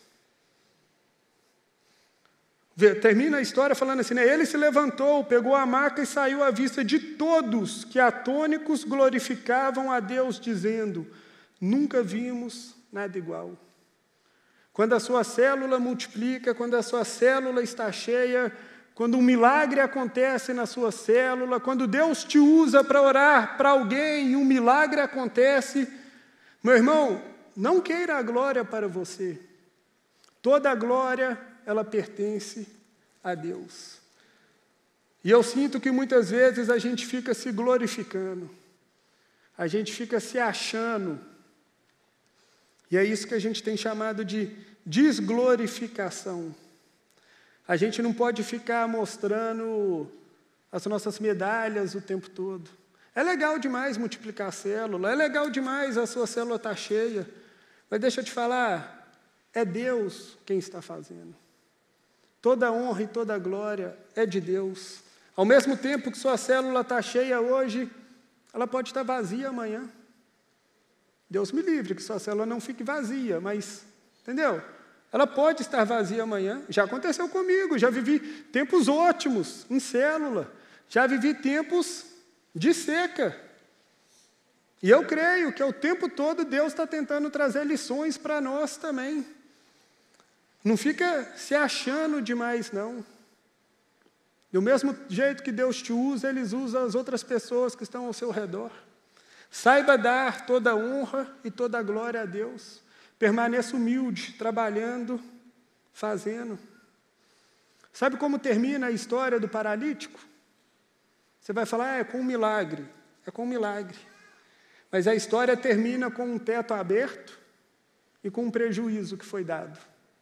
Termina a história falando assim, né? Ele se levantou, pegou a maca e saiu à vista de todos que atônicos glorificavam a Deus, dizendo, nunca vimos nada igual. Quando a sua célula multiplica, quando a sua célula está cheia, quando um milagre acontece na sua célula, quando Deus te usa para orar para alguém e um milagre acontece, meu irmão, não queira a glória para você. Toda a glória ela pertence a Deus. E eu sinto que muitas vezes a gente fica se glorificando, a gente fica se achando, e é isso que a gente tem chamado de desglorificação. A gente não pode ficar mostrando as nossas medalhas o tempo todo. É legal demais multiplicar a célula, é legal demais a sua célula estar cheia, mas deixa eu te falar, é Deus quem está fazendo. Toda a honra e toda a glória é de Deus. Ao mesmo tempo que sua célula está cheia hoje, ela pode estar vazia amanhã. Deus me livre que sua célula não fique vazia, mas, entendeu? Ela pode estar vazia amanhã. Já aconteceu comigo, já vivi tempos ótimos em célula, já vivi tempos de seca. E eu creio que o tempo todo Deus está tentando trazer lições para nós também. Não fica se achando demais, não. Do mesmo jeito que Deus te usa, Ele usa as outras pessoas que estão ao seu redor. Saiba dar toda a honra e toda a glória a Deus. Permaneça humilde, trabalhando, fazendo. Sabe como termina a história do paralítico? Você vai falar, ah, é com um milagre. É com um milagre. Mas a história termina com um teto aberto e com um prejuízo que foi dado.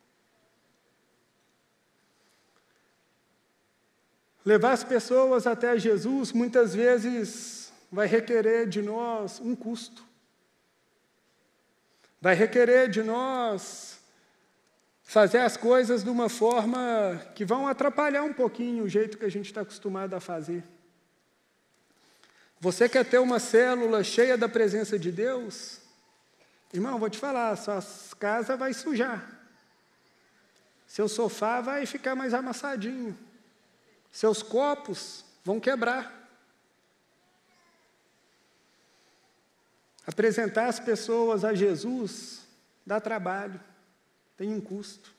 Levar as pessoas até Jesus, muitas vezes, vai requerer de nós um custo. Vai requerer de nós fazer as coisas de uma forma que vão atrapalhar um pouquinho o jeito que a gente está acostumado a fazer. Você quer ter uma célula cheia da presença de Deus? Irmão, vou te falar, sua casa vai sujar. Seu sofá vai ficar mais amassadinho. Seus copos vão quebrar. Apresentar as pessoas a Jesus dá trabalho, tem um custo.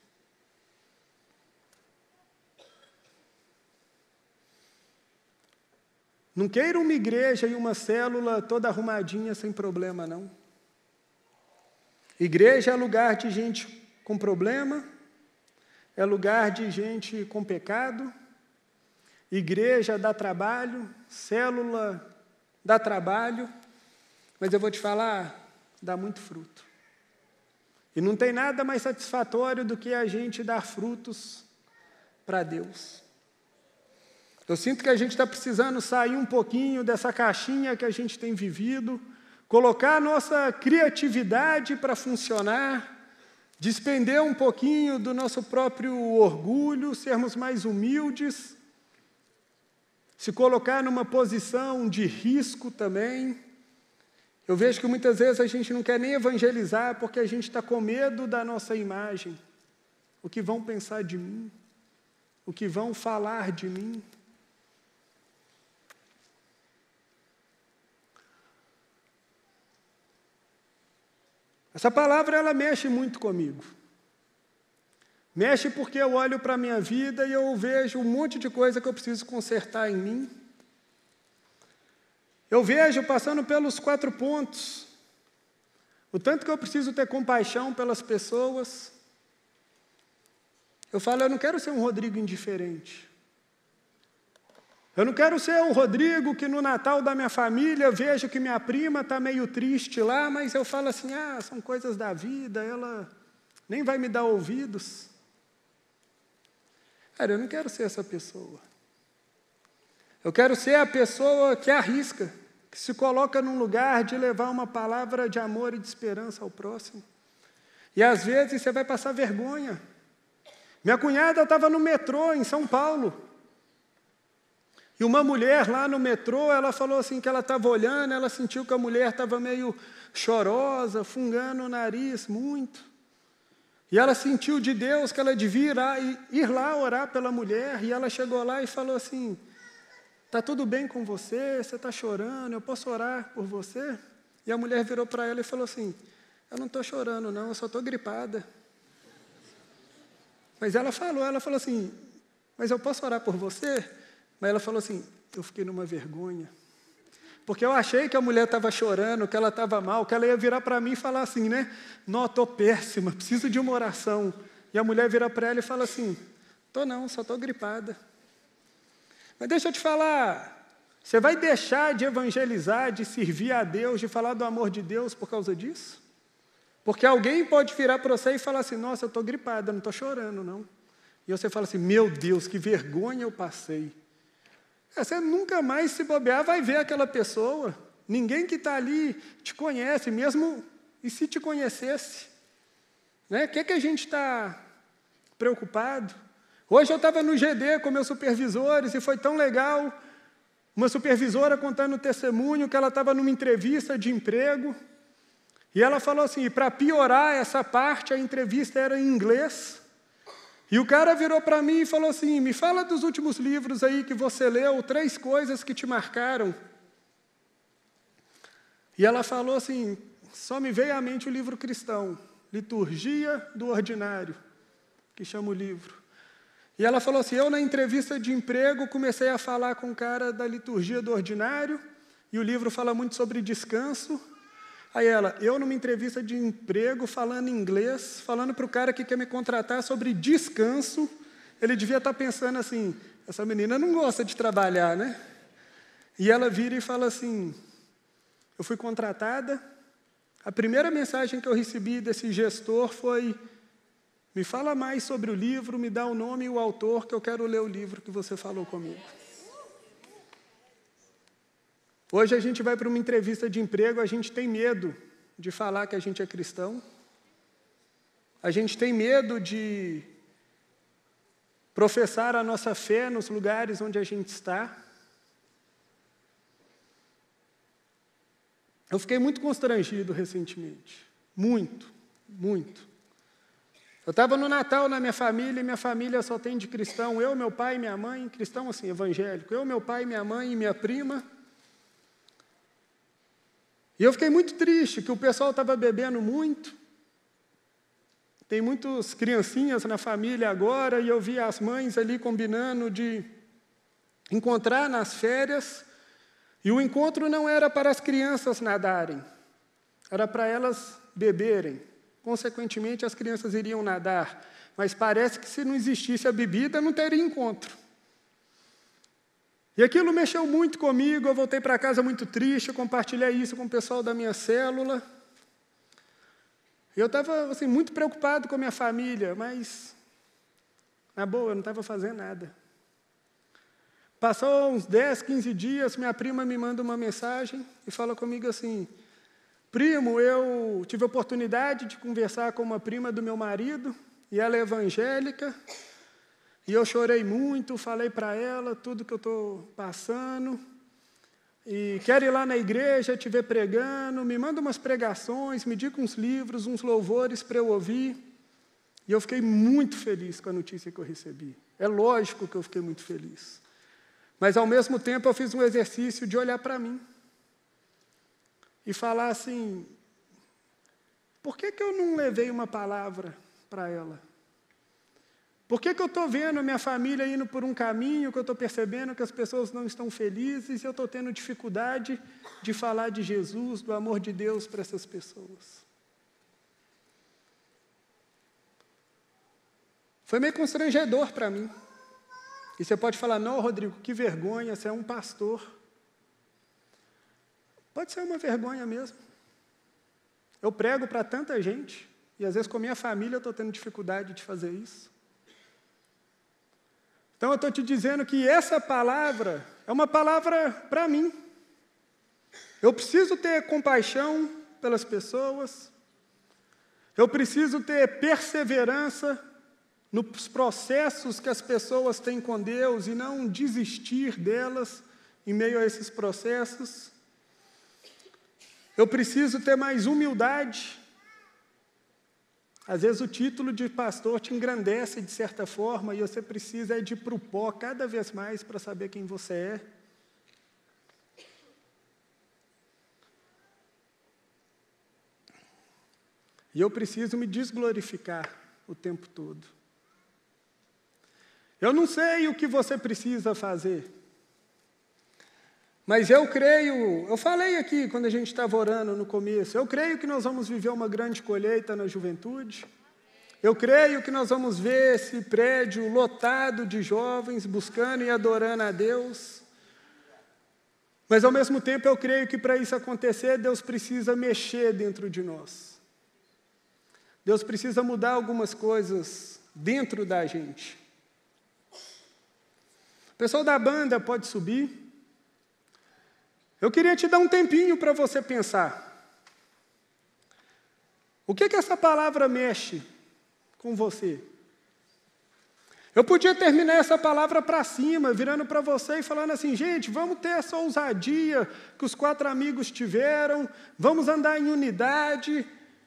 Não queira uma igreja e uma célula toda arrumadinha, sem problema, não. Igreja é lugar de gente com problema, é lugar de gente com pecado. Igreja dá trabalho, célula dá trabalho, mas eu vou te falar, dá muito fruto. E não tem nada mais satisfatório do que a gente dar frutos para Deus. Eu sinto que a gente está precisando sair um pouquinho dessa caixinha que a gente tem vivido, colocar a nossa criatividade para funcionar, despender um pouquinho do nosso próprio orgulho, sermos mais humildes, se colocar numa posição de risco também. Eu vejo que muitas vezes a gente não quer nem evangelizar porque a gente está com medo da nossa imagem. O que vão pensar de mim? O que vão falar de mim? Essa palavra, ela mexe muito comigo. Mexe porque eu olho para a minha vida e eu vejo um monte de coisa que eu preciso consertar em mim. Eu vejo, passando pelos quatro pontos, o tanto que eu preciso ter compaixão pelas pessoas. Eu falo, eu não quero ser um Rodrigo indiferente. Eu não quero ser o Rodrigo que no Natal da minha família vejo que minha prima está meio triste lá, mas eu falo assim, ah, são coisas da vida, ela nem vai me dar ouvidos. Cara, eu não quero ser essa pessoa. Eu quero ser a pessoa que arrisca, que se coloca num lugar de levar uma palavra de amor e de esperança ao próximo. E às vezes você vai passar vergonha. Minha cunhada estava no metrô em São Paulo. E uma mulher lá no metrô, ela falou assim que ela estava olhando, ela sentiu que a mulher estava meio chorosa, fungando o nariz muito. E ela sentiu de Deus que ela devia ir, ir lá orar pela mulher, e ela chegou lá e falou assim, está tudo bem com você? Você está chorando? Eu posso orar por você? E a mulher virou para ela e falou assim, eu não estou chorando não, eu só estou gripada. Mas ela falou, ela falou assim, mas eu posso orar por você? Mas ela falou assim, eu fiquei numa vergonha. Porque eu achei que a mulher estava chorando, que ela estava mal, que ela ia virar para mim e falar assim, né? Não, estou péssima, preciso de uma oração. E a mulher vira para ela e fala assim, estou não, só estou gripada. Mas deixa eu te falar, você vai deixar de evangelizar, de servir a Deus, de falar do amor de Deus por causa disso? Porque alguém pode virar para você e falar assim, nossa, eu estou gripada, não estou chorando, não. E você fala assim, meu Deus, que vergonha eu passei. Você nunca mais, se bobear, vai ver aquela pessoa. Ninguém que está ali te conhece, mesmo e se te conhecesse. Né? O que, é que a gente está preocupado? Hoje eu estava no G D com meus supervisores e foi tão legal. Uma supervisora contando um testemunho que ela estava numa entrevista de emprego. E ela falou assim, para piorar essa parte, a entrevista era em inglês. E o cara virou para mim e falou assim, me fala dos últimos livros aí que você leu, três coisas que te marcaram. E ela falou assim, só me veio à mente o livro cristão, Liturgia do Ordinário, que chama o livro. E ela falou assim, eu na entrevista de emprego comecei a falar com o cara da Liturgia do Ordinário, e o livro fala muito sobre descanso, Aí ela, eu numa entrevista de emprego, falando inglês, falando para o cara que quer me contratar sobre descanso, ele devia estar pensando assim, essa menina não gosta de trabalhar, né? E ela vira e fala assim, eu fui contratada, a primeira mensagem que eu recebi desse gestor foi, me fala mais sobre o livro, me dá o nome e o autor, que eu quero ler o livro que você falou comigo. Hoje a gente vai para uma entrevista de emprego, a gente tem medo de falar que a gente é cristão, a gente tem medo de professar a nossa fé nos lugares onde a gente está. Eu fiquei muito constrangido recentemente, muito, muito. Eu estava no Natal na minha família, e minha família só tem de cristão, eu, meu pai e minha mãe, cristão assim, evangélico, eu, meu pai, minha mãe e minha prima. E eu fiquei muito triste, que o pessoal estava bebendo muito. Tem muitas criancinhas na família agora, e eu vi as mães ali combinando de encontrar nas férias, e o encontro não era para as crianças nadarem, era para elas beberem. Consequentemente, as crianças iriam nadar, mas parece que se não existisse a bebida, não teria encontro. E aquilo mexeu muito comigo, eu voltei para casa muito triste, eu compartilhei isso com o pessoal da minha célula. Eu estava assim, muito preocupado com a minha família, mas, na boa, eu não estava fazendo nada. Passou uns dez, quinze dias, minha prima me manda uma mensagem e fala comigo assim, primo, eu tive a oportunidade de conversar com uma prima do meu marido, e ela é evangélica, e eu chorei muito, falei para ela tudo que eu estou passando, e quero ir lá na igreja, te ver pregando, me manda umas pregações, me diga uns livros, uns louvores para eu ouvir. E eu fiquei muito feliz com a notícia que eu recebi. É lógico que eu fiquei muito feliz. Mas, ao mesmo tempo, eu fiz um exercício de olhar para mim e falar assim, por que que eu não levei uma palavra para ela? Por que que eu estou vendo a minha família indo por um caminho, que eu estou percebendo que as pessoas não estão felizes, e eu estou tendo dificuldade de falar de Jesus, do amor de Deus para essas pessoas? Foi meio constrangedor para mim. E você pode falar, não, Rodrigo, que vergonha, você é um pastor. Pode ser uma vergonha mesmo. Eu prego para tanta gente, e às vezes com a minha família eu estou tendo dificuldade de fazer isso. Então eu estou te dizendo que essa palavra é uma palavra para mim. Eu preciso ter compaixão pelas pessoas, eu preciso ter perseverança nos processos que as pessoas têm com Deus e não desistir delas em meio a esses processos. Eu preciso ter mais humildade. Às vezes o título de pastor te engrandece de certa forma e você precisa é de ir para o pó cada vez mais para saber quem você é. E eu preciso me desglorificar o tempo todo. Eu não sei o que você precisa fazer, mas eu creio, eu falei aqui quando a gente estava orando no começo, eu creio que nós vamos viver uma grande colheita na juventude, eu creio que nós vamos ver esse prédio lotado de jovens buscando e adorando a Deus, mas ao mesmo tempo eu creio que para isso acontecer, Deus precisa mexer dentro de nós. Deus precisa mudar algumas coisas dentro da gente. O pessoal da banda pode subir. Eu queria te dar um tempinho para você pensar. O que que essa palavra mexe com você? Eu podia terminar essa palavra para cima, virando para você e falando assim, gente, vamos ter essa ousadia que os quatro amigos tiveram, vamos andar em unidade.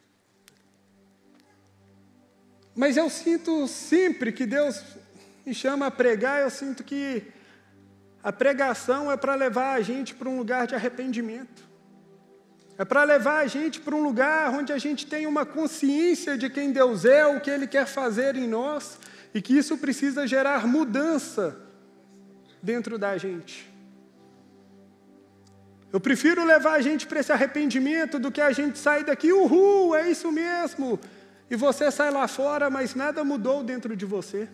Mas eu sinto sempre que Deus me chama a pregar, eu sinto que a pregação é para levar a gente para um lugar de arrependimento. É para levar a gente para um lugar onde a gente tem uma consciência de quem Deus é, o que Ele quer fazer em nós, e que isso precisa gerar mudança dentro da gente. Eu prefiro levar a gente para esse arrependimento do que a gente sair daqui, uhul, é isso mesmo. E você sai lá fora, mas nada mudou dentro de você.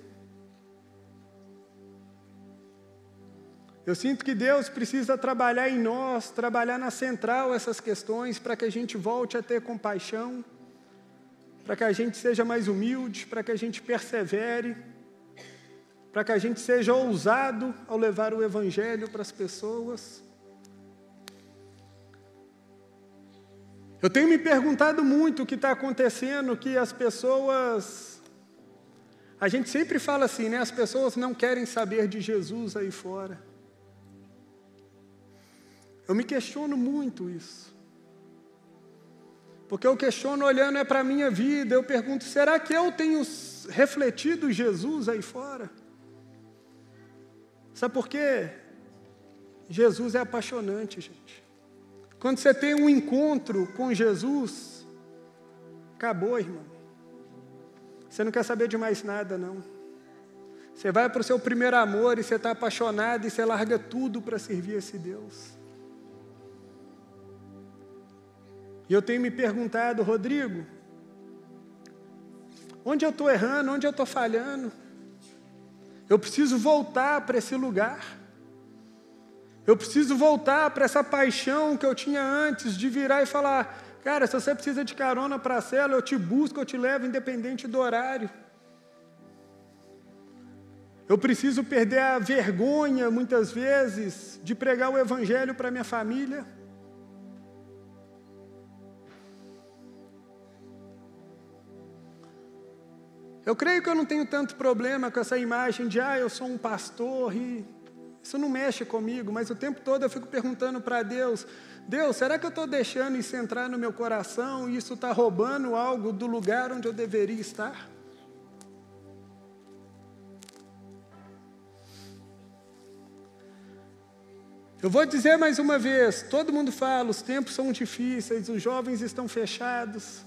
Eu sinto que Deus precisa trabalhar em nós, trabalhar na central essas questões, para que a gente volte a ter compaixão, para que a gente seja mais humilde, para que a gente persevere, para que a gente seja ousado ao levar o Evangelho para as pessoas. Eu tenho me perguntado muito o que está acontecendo, que as pessoas... A gente sempre fala assim, né? As pessoas não querem saber de Jesus aí fora. Eu me questiono muito isso. Porque eu questiono olhando é para a minha vida, eu pergunto, será que eu tenho refletido Jesus aí fora? Sabe por quê? Jesus é apaixonante, gente. Quando você tem um encontro com Jesus, acabou, irmão. Você não quer saber de mais nada, não. Você vai para o seu primeiro amor e você está apaixonado e você larga tudo para servir esse Deus. E eu tenho me perguntado, Rodrigo, onde eu estou errando, onde eu estou falhando? Eu preciso voltar para esse lugar. Eu preciso voltar para essa paixão que eu tinha antes de virar e falar, cara, se você precisa de carona para a cela, eu te busco, eu te levo, independente do horário. Eu preciso perder a vergonha, muitas vezes, de pregar o Evangelho para minha família. Eu creio que eu não tenho tanto problema com essa imagem de, ah, eu sou um pastor e... Isso não mexe comigo, mas o tempo todo eu fico perguntando para Deus, Deus, será que eu estou deixando isso entrar no meu coração e isso está roubando algo do lugar onde eu deveria estar? Eu vou dizer mais uma vez, todo mundo fala, os tempos são difíceis, os jovens estão fechados.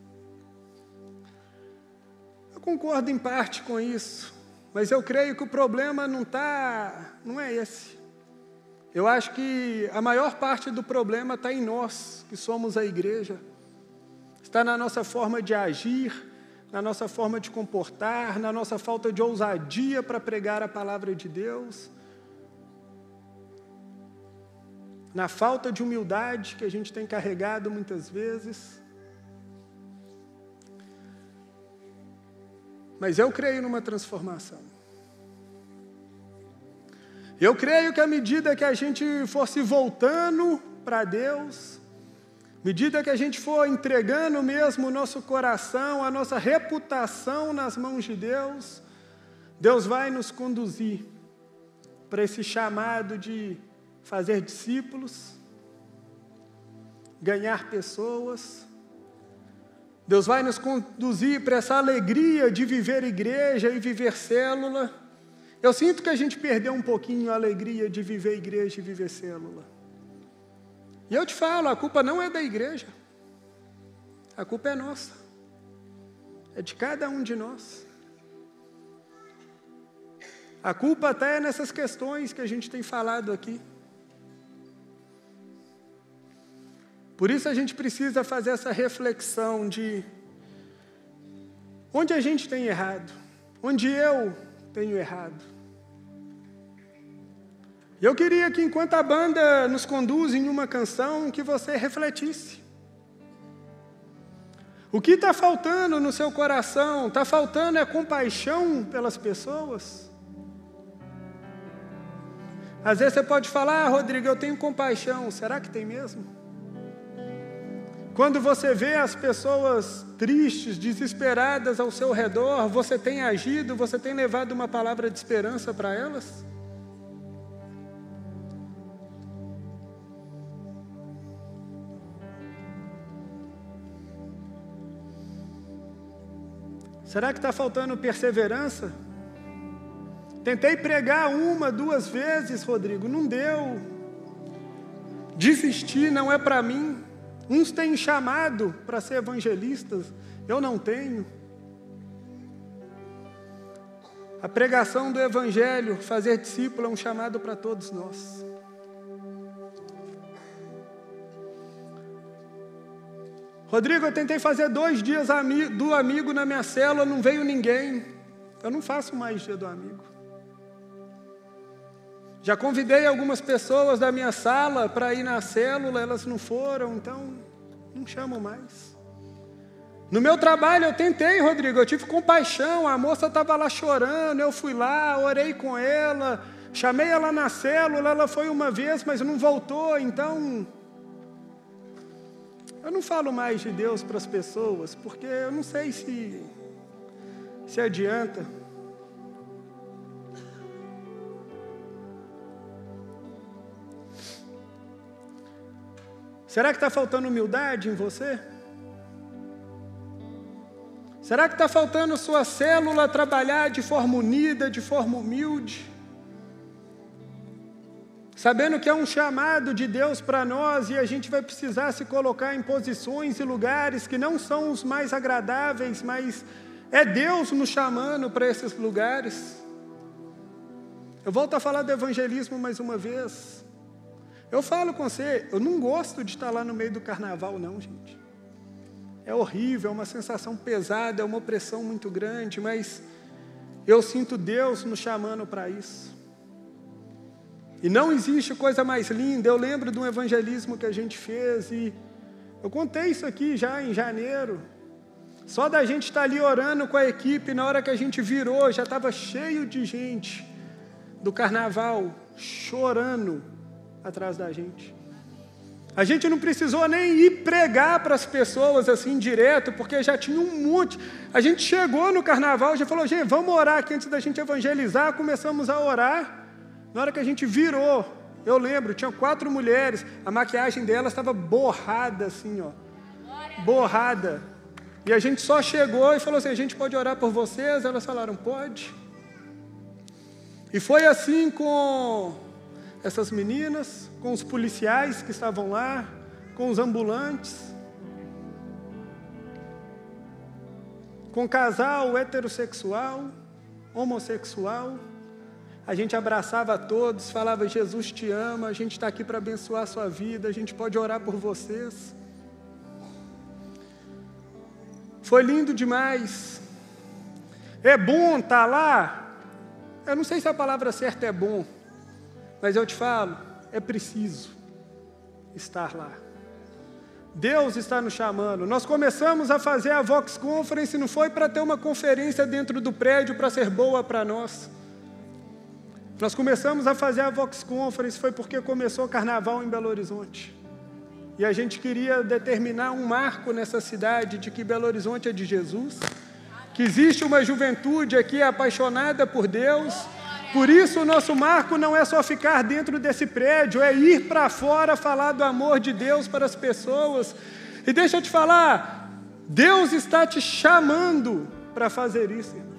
Eu concordo em parte com isso. Mas eu creio que o problema não tá, não é esse. Eu acho que a maior parte do problema está em nós, que somos a igreja. Está na nossa forma de agir, na nossa forma de comportar, na nossa falta de ousadia para pregar a palavra de Deus, na falta de humildade que a gente tem carregado muitas vezes. Mas eu creio numa transformação. Eu creio que à medida que a gente for se voltando para Deus, à medida que a gente for entregando mesmo o nosso coração, a nossa reputação nas mãos de Deus, Deus vai nos conduzir para esse chamado de fazer discípulos, ganhar pessoas. Deus vai nos conduzir para essa alegria de viver igreja e viver célula. Eu sinto que a gente perdeu um pouquinho a alegria de viver igreja e viver célula. E eu te falo, a culpa não é da igreja. A culpa é nossa. É de cada um de nós. A culpa até é nessas questões que a gente tem falado aqui. Por isso a gente precisa fazer essa reflexão de onde a gente tem errado, onde eu tenho errado. E eu queria que enquanto a banda nos conduz em uma canção, que você refletisse. O que está faltando no seu coração? Está faltando é compaixão pelas pessoas? Às vezes você pode falar, ah, Rodrigo, eu tenho compaixão. Será que tem mesmo? Quando você vê as pessoas tristes, desesperadas ao seu redor, você tem agido, você tem levado uma palavra de esperança para elas? Será que está faltando perseverança? Tentei pregar uma, duas vezes, Rodrigo, não deu. Desistir não é para mim. Uns têm chamado para ser evangelistas, eu não tenho. A pregação do Evangelho, fazer discípulo, é um chamado para todos nós. Rodrigo, eu tentei fazer dois dias do amigo na minha célula, não veio ninguém. Eu não faço mais dia do amigo. Já convidei algumas pessoas da minha sala para ir na célula, elas não foram, então não chamo mais. No meu trabalho eu tentei, Rodrigo, eu tive compaixão, a moça estava lá chorando, eu fui lá, orei com ela, chamei ela na célula, ela foi uma vez, mas não voltou, então... Eu não falo mais de Deus para as pessoas, porque eu não sei se, se adianta. Será que está faltando humildade em você? Será que está faltando sua célula trabalhar de forma unida, de forma humilde? Sabendo que é um chamado de Deus para nós e a gente vai precisar se colocar em posições e lugares que não são os mais agradáveis, mas é Deus nos chamando para esses lugares. Eu volto a falar do evangelismo mais uma vez. Eu falo com você, eu não gosto de estar lá no meio do carnaval não, gente. É horrível, é uma sensação pesada, é uma opressão muito grande, mas eu sinto Deus nos chamando para isso. E não existe coisa mais linda. Eu lembro de um evangelismo que a gente fez e eu contei isso aqui já em janeiro. Só da gente estar ali orando com a equipe, na hora que a gente virou, já estava cheio de gente do carnaval chorando atrás da gente. A gente não precisou nem ir pregar para as pessoas assim direto, porque já tinha um monte. A gente chegou no carnaval, já falou, gente, vamos orar aqui antes da gente evangelizar. Começamos a orar. Na hora que a gente virou, eu lembro, tinha quatro mulheres, a maquiagem delas estava borrada assim, ó, borrada. E a gente só chegou e falou assim, a gente pode orar por vocês? Elas falaram, pode. E foi assim com essas meninas, com os policiais que estavam lá, com os ambulantes, com casal heterossexual, homossexual. A gente abraçava a todos, falava, Jesus te ama, a gente está aqui para abençoar a sua vida, a gente pode orar por vocês. Foi lindo demais. É bom estar lá? Eu não sei se a palavra certa é bom, mas eu te falo, é preciso estar lá. Deus está nos chamando. Nós começamos a fazer a Vox Conference, não foi para ter uma conferência dentro do prédio para ser boa para nós. Nós começamos a fazer a Vox Conference, foi porque começou o carnaval em Belo Horizonte. E a gente queria determinar um marco nessa cidade de que Belo Horizonte é de Jesus, que existe uma juventude aqui apaixonada por Deus. Por isso o nosso marco não é só ficar dentro desse prédio, é ir para fora falar do amor de Deus para as pessoas. E deixa eu te falar, Deus está te chamando para fazer isso, irmão.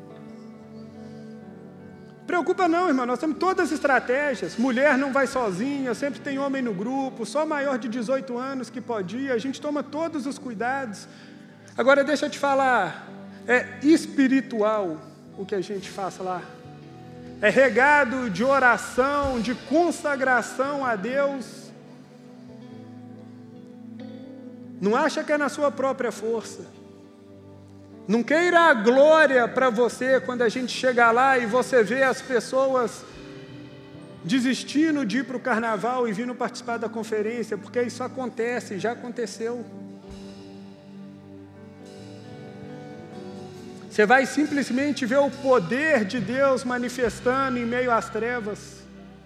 Preocupa não, irmão, nós temos todas as estratégias. Mulher não vai sozinha, sempre tem homem no grupo, só maior de dezoito anos que pode ir, a gente toma todos os cuidados. Agora deixa eu te falar, é espiritual o que a gente faz lá. É regado de oração, de consagração a Deus. Não acha que é na sua própria força. Não queira a glória para você quando a gente chegar lá e você vê as pessoas desistindo de ir para o carnaval e vindo participar da conferência, porque isso acontece, já aconteceu. Você vai simplesmente ver o poder de Deus manifestando em meio às trevas.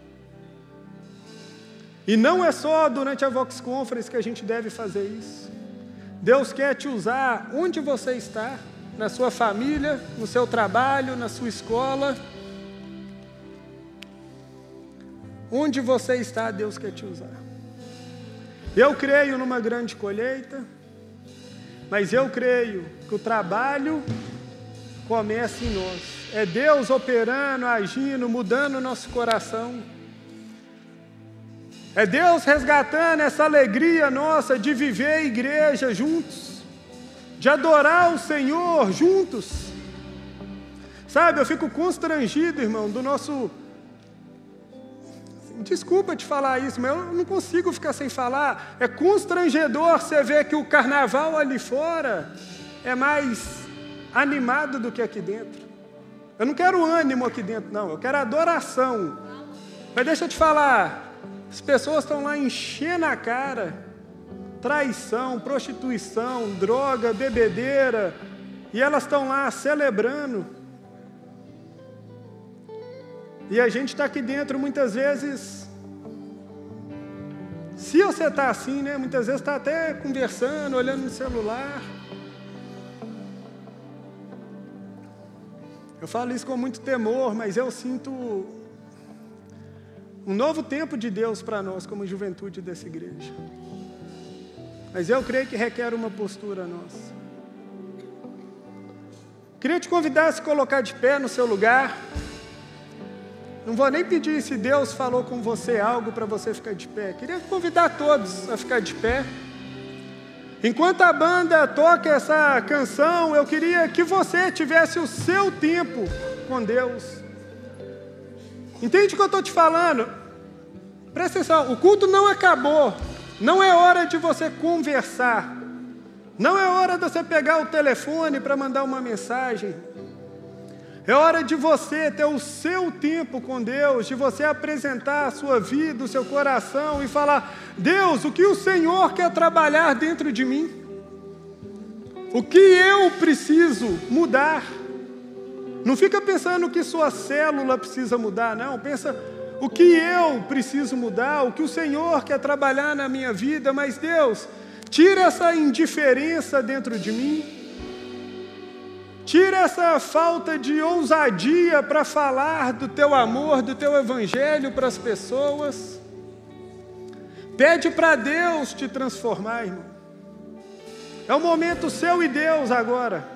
E não é só durante a Vox Conference que a gente deve fazer isso. Deus quer te usar onde você está, na sua família, no seu trabalho, na sua escola. Onde você está, Deus quer te usar. Eu creio numa grande colheita, mas eu creio que o trabalho começa em nós. É Deus operando, agindo, mudando o nosso coração. É Deus resgatando essa alegria nossa de viver a igreja juntos, de adorar o Senhor juntos. Sabe, eu fico constrangido, irmão, do nosso, Desculpa te falar isso, mas eu não consigo ficar sem falar. É constrangedor você ver que o carnaval ali fora é mais animado do que aqui dentro. Eu não quero ânimo aqui dentro, não. Eu quero adoração. Mas deixa eu te falar, as pessoas estão lá enchendo a cara. Traição, prostituição, droga, bebedeira. E elas estão lá celebrando. E a gente está aqui dentro muitas vezes, se você está assim, né? Muitas vezes está até conversando, olhando no celular. Eu falo isso com muito temor, mas eu sinto um novo tempo de Deus para nós, como juventude dessa igreja. Mas eu creio que requer uma postura nossa. Queria te convidar a se colocar de pé no seu lugar. Não vou nem pedir se Deus falou com você algo para você ficar de pé. Queria convidar todos a ficar de pé. Enquanto a banda toca essa canção, eu queria que você tivesse o seu tempo com Deus. Entende o que eu estou te falando? Presta atenção, o culto não acabou. Não é hora de você conversar. Não é hora de você pegar o telefone para mandar uma mensagem. É hora de você ter o seu tempo com Deus, de você apresentar a sua vida, o seu coração e falar: Deus, o que o Senhor quer trabalhar dentro de mim? O que eu preciso mudar? Não fica pensando que sua célula precisa mudar, não. Pensa o que eu preciso mudar, o que o Senhor quer trabalhar na minha vida. Mas Deus, tira essa indiferença dentro de mim. Tira essa falta de ousadia para falar do teu amor, do teu evangelho para as pessoas. Pede para Deus te transformar, irmão. É o momento seu e Deus agora.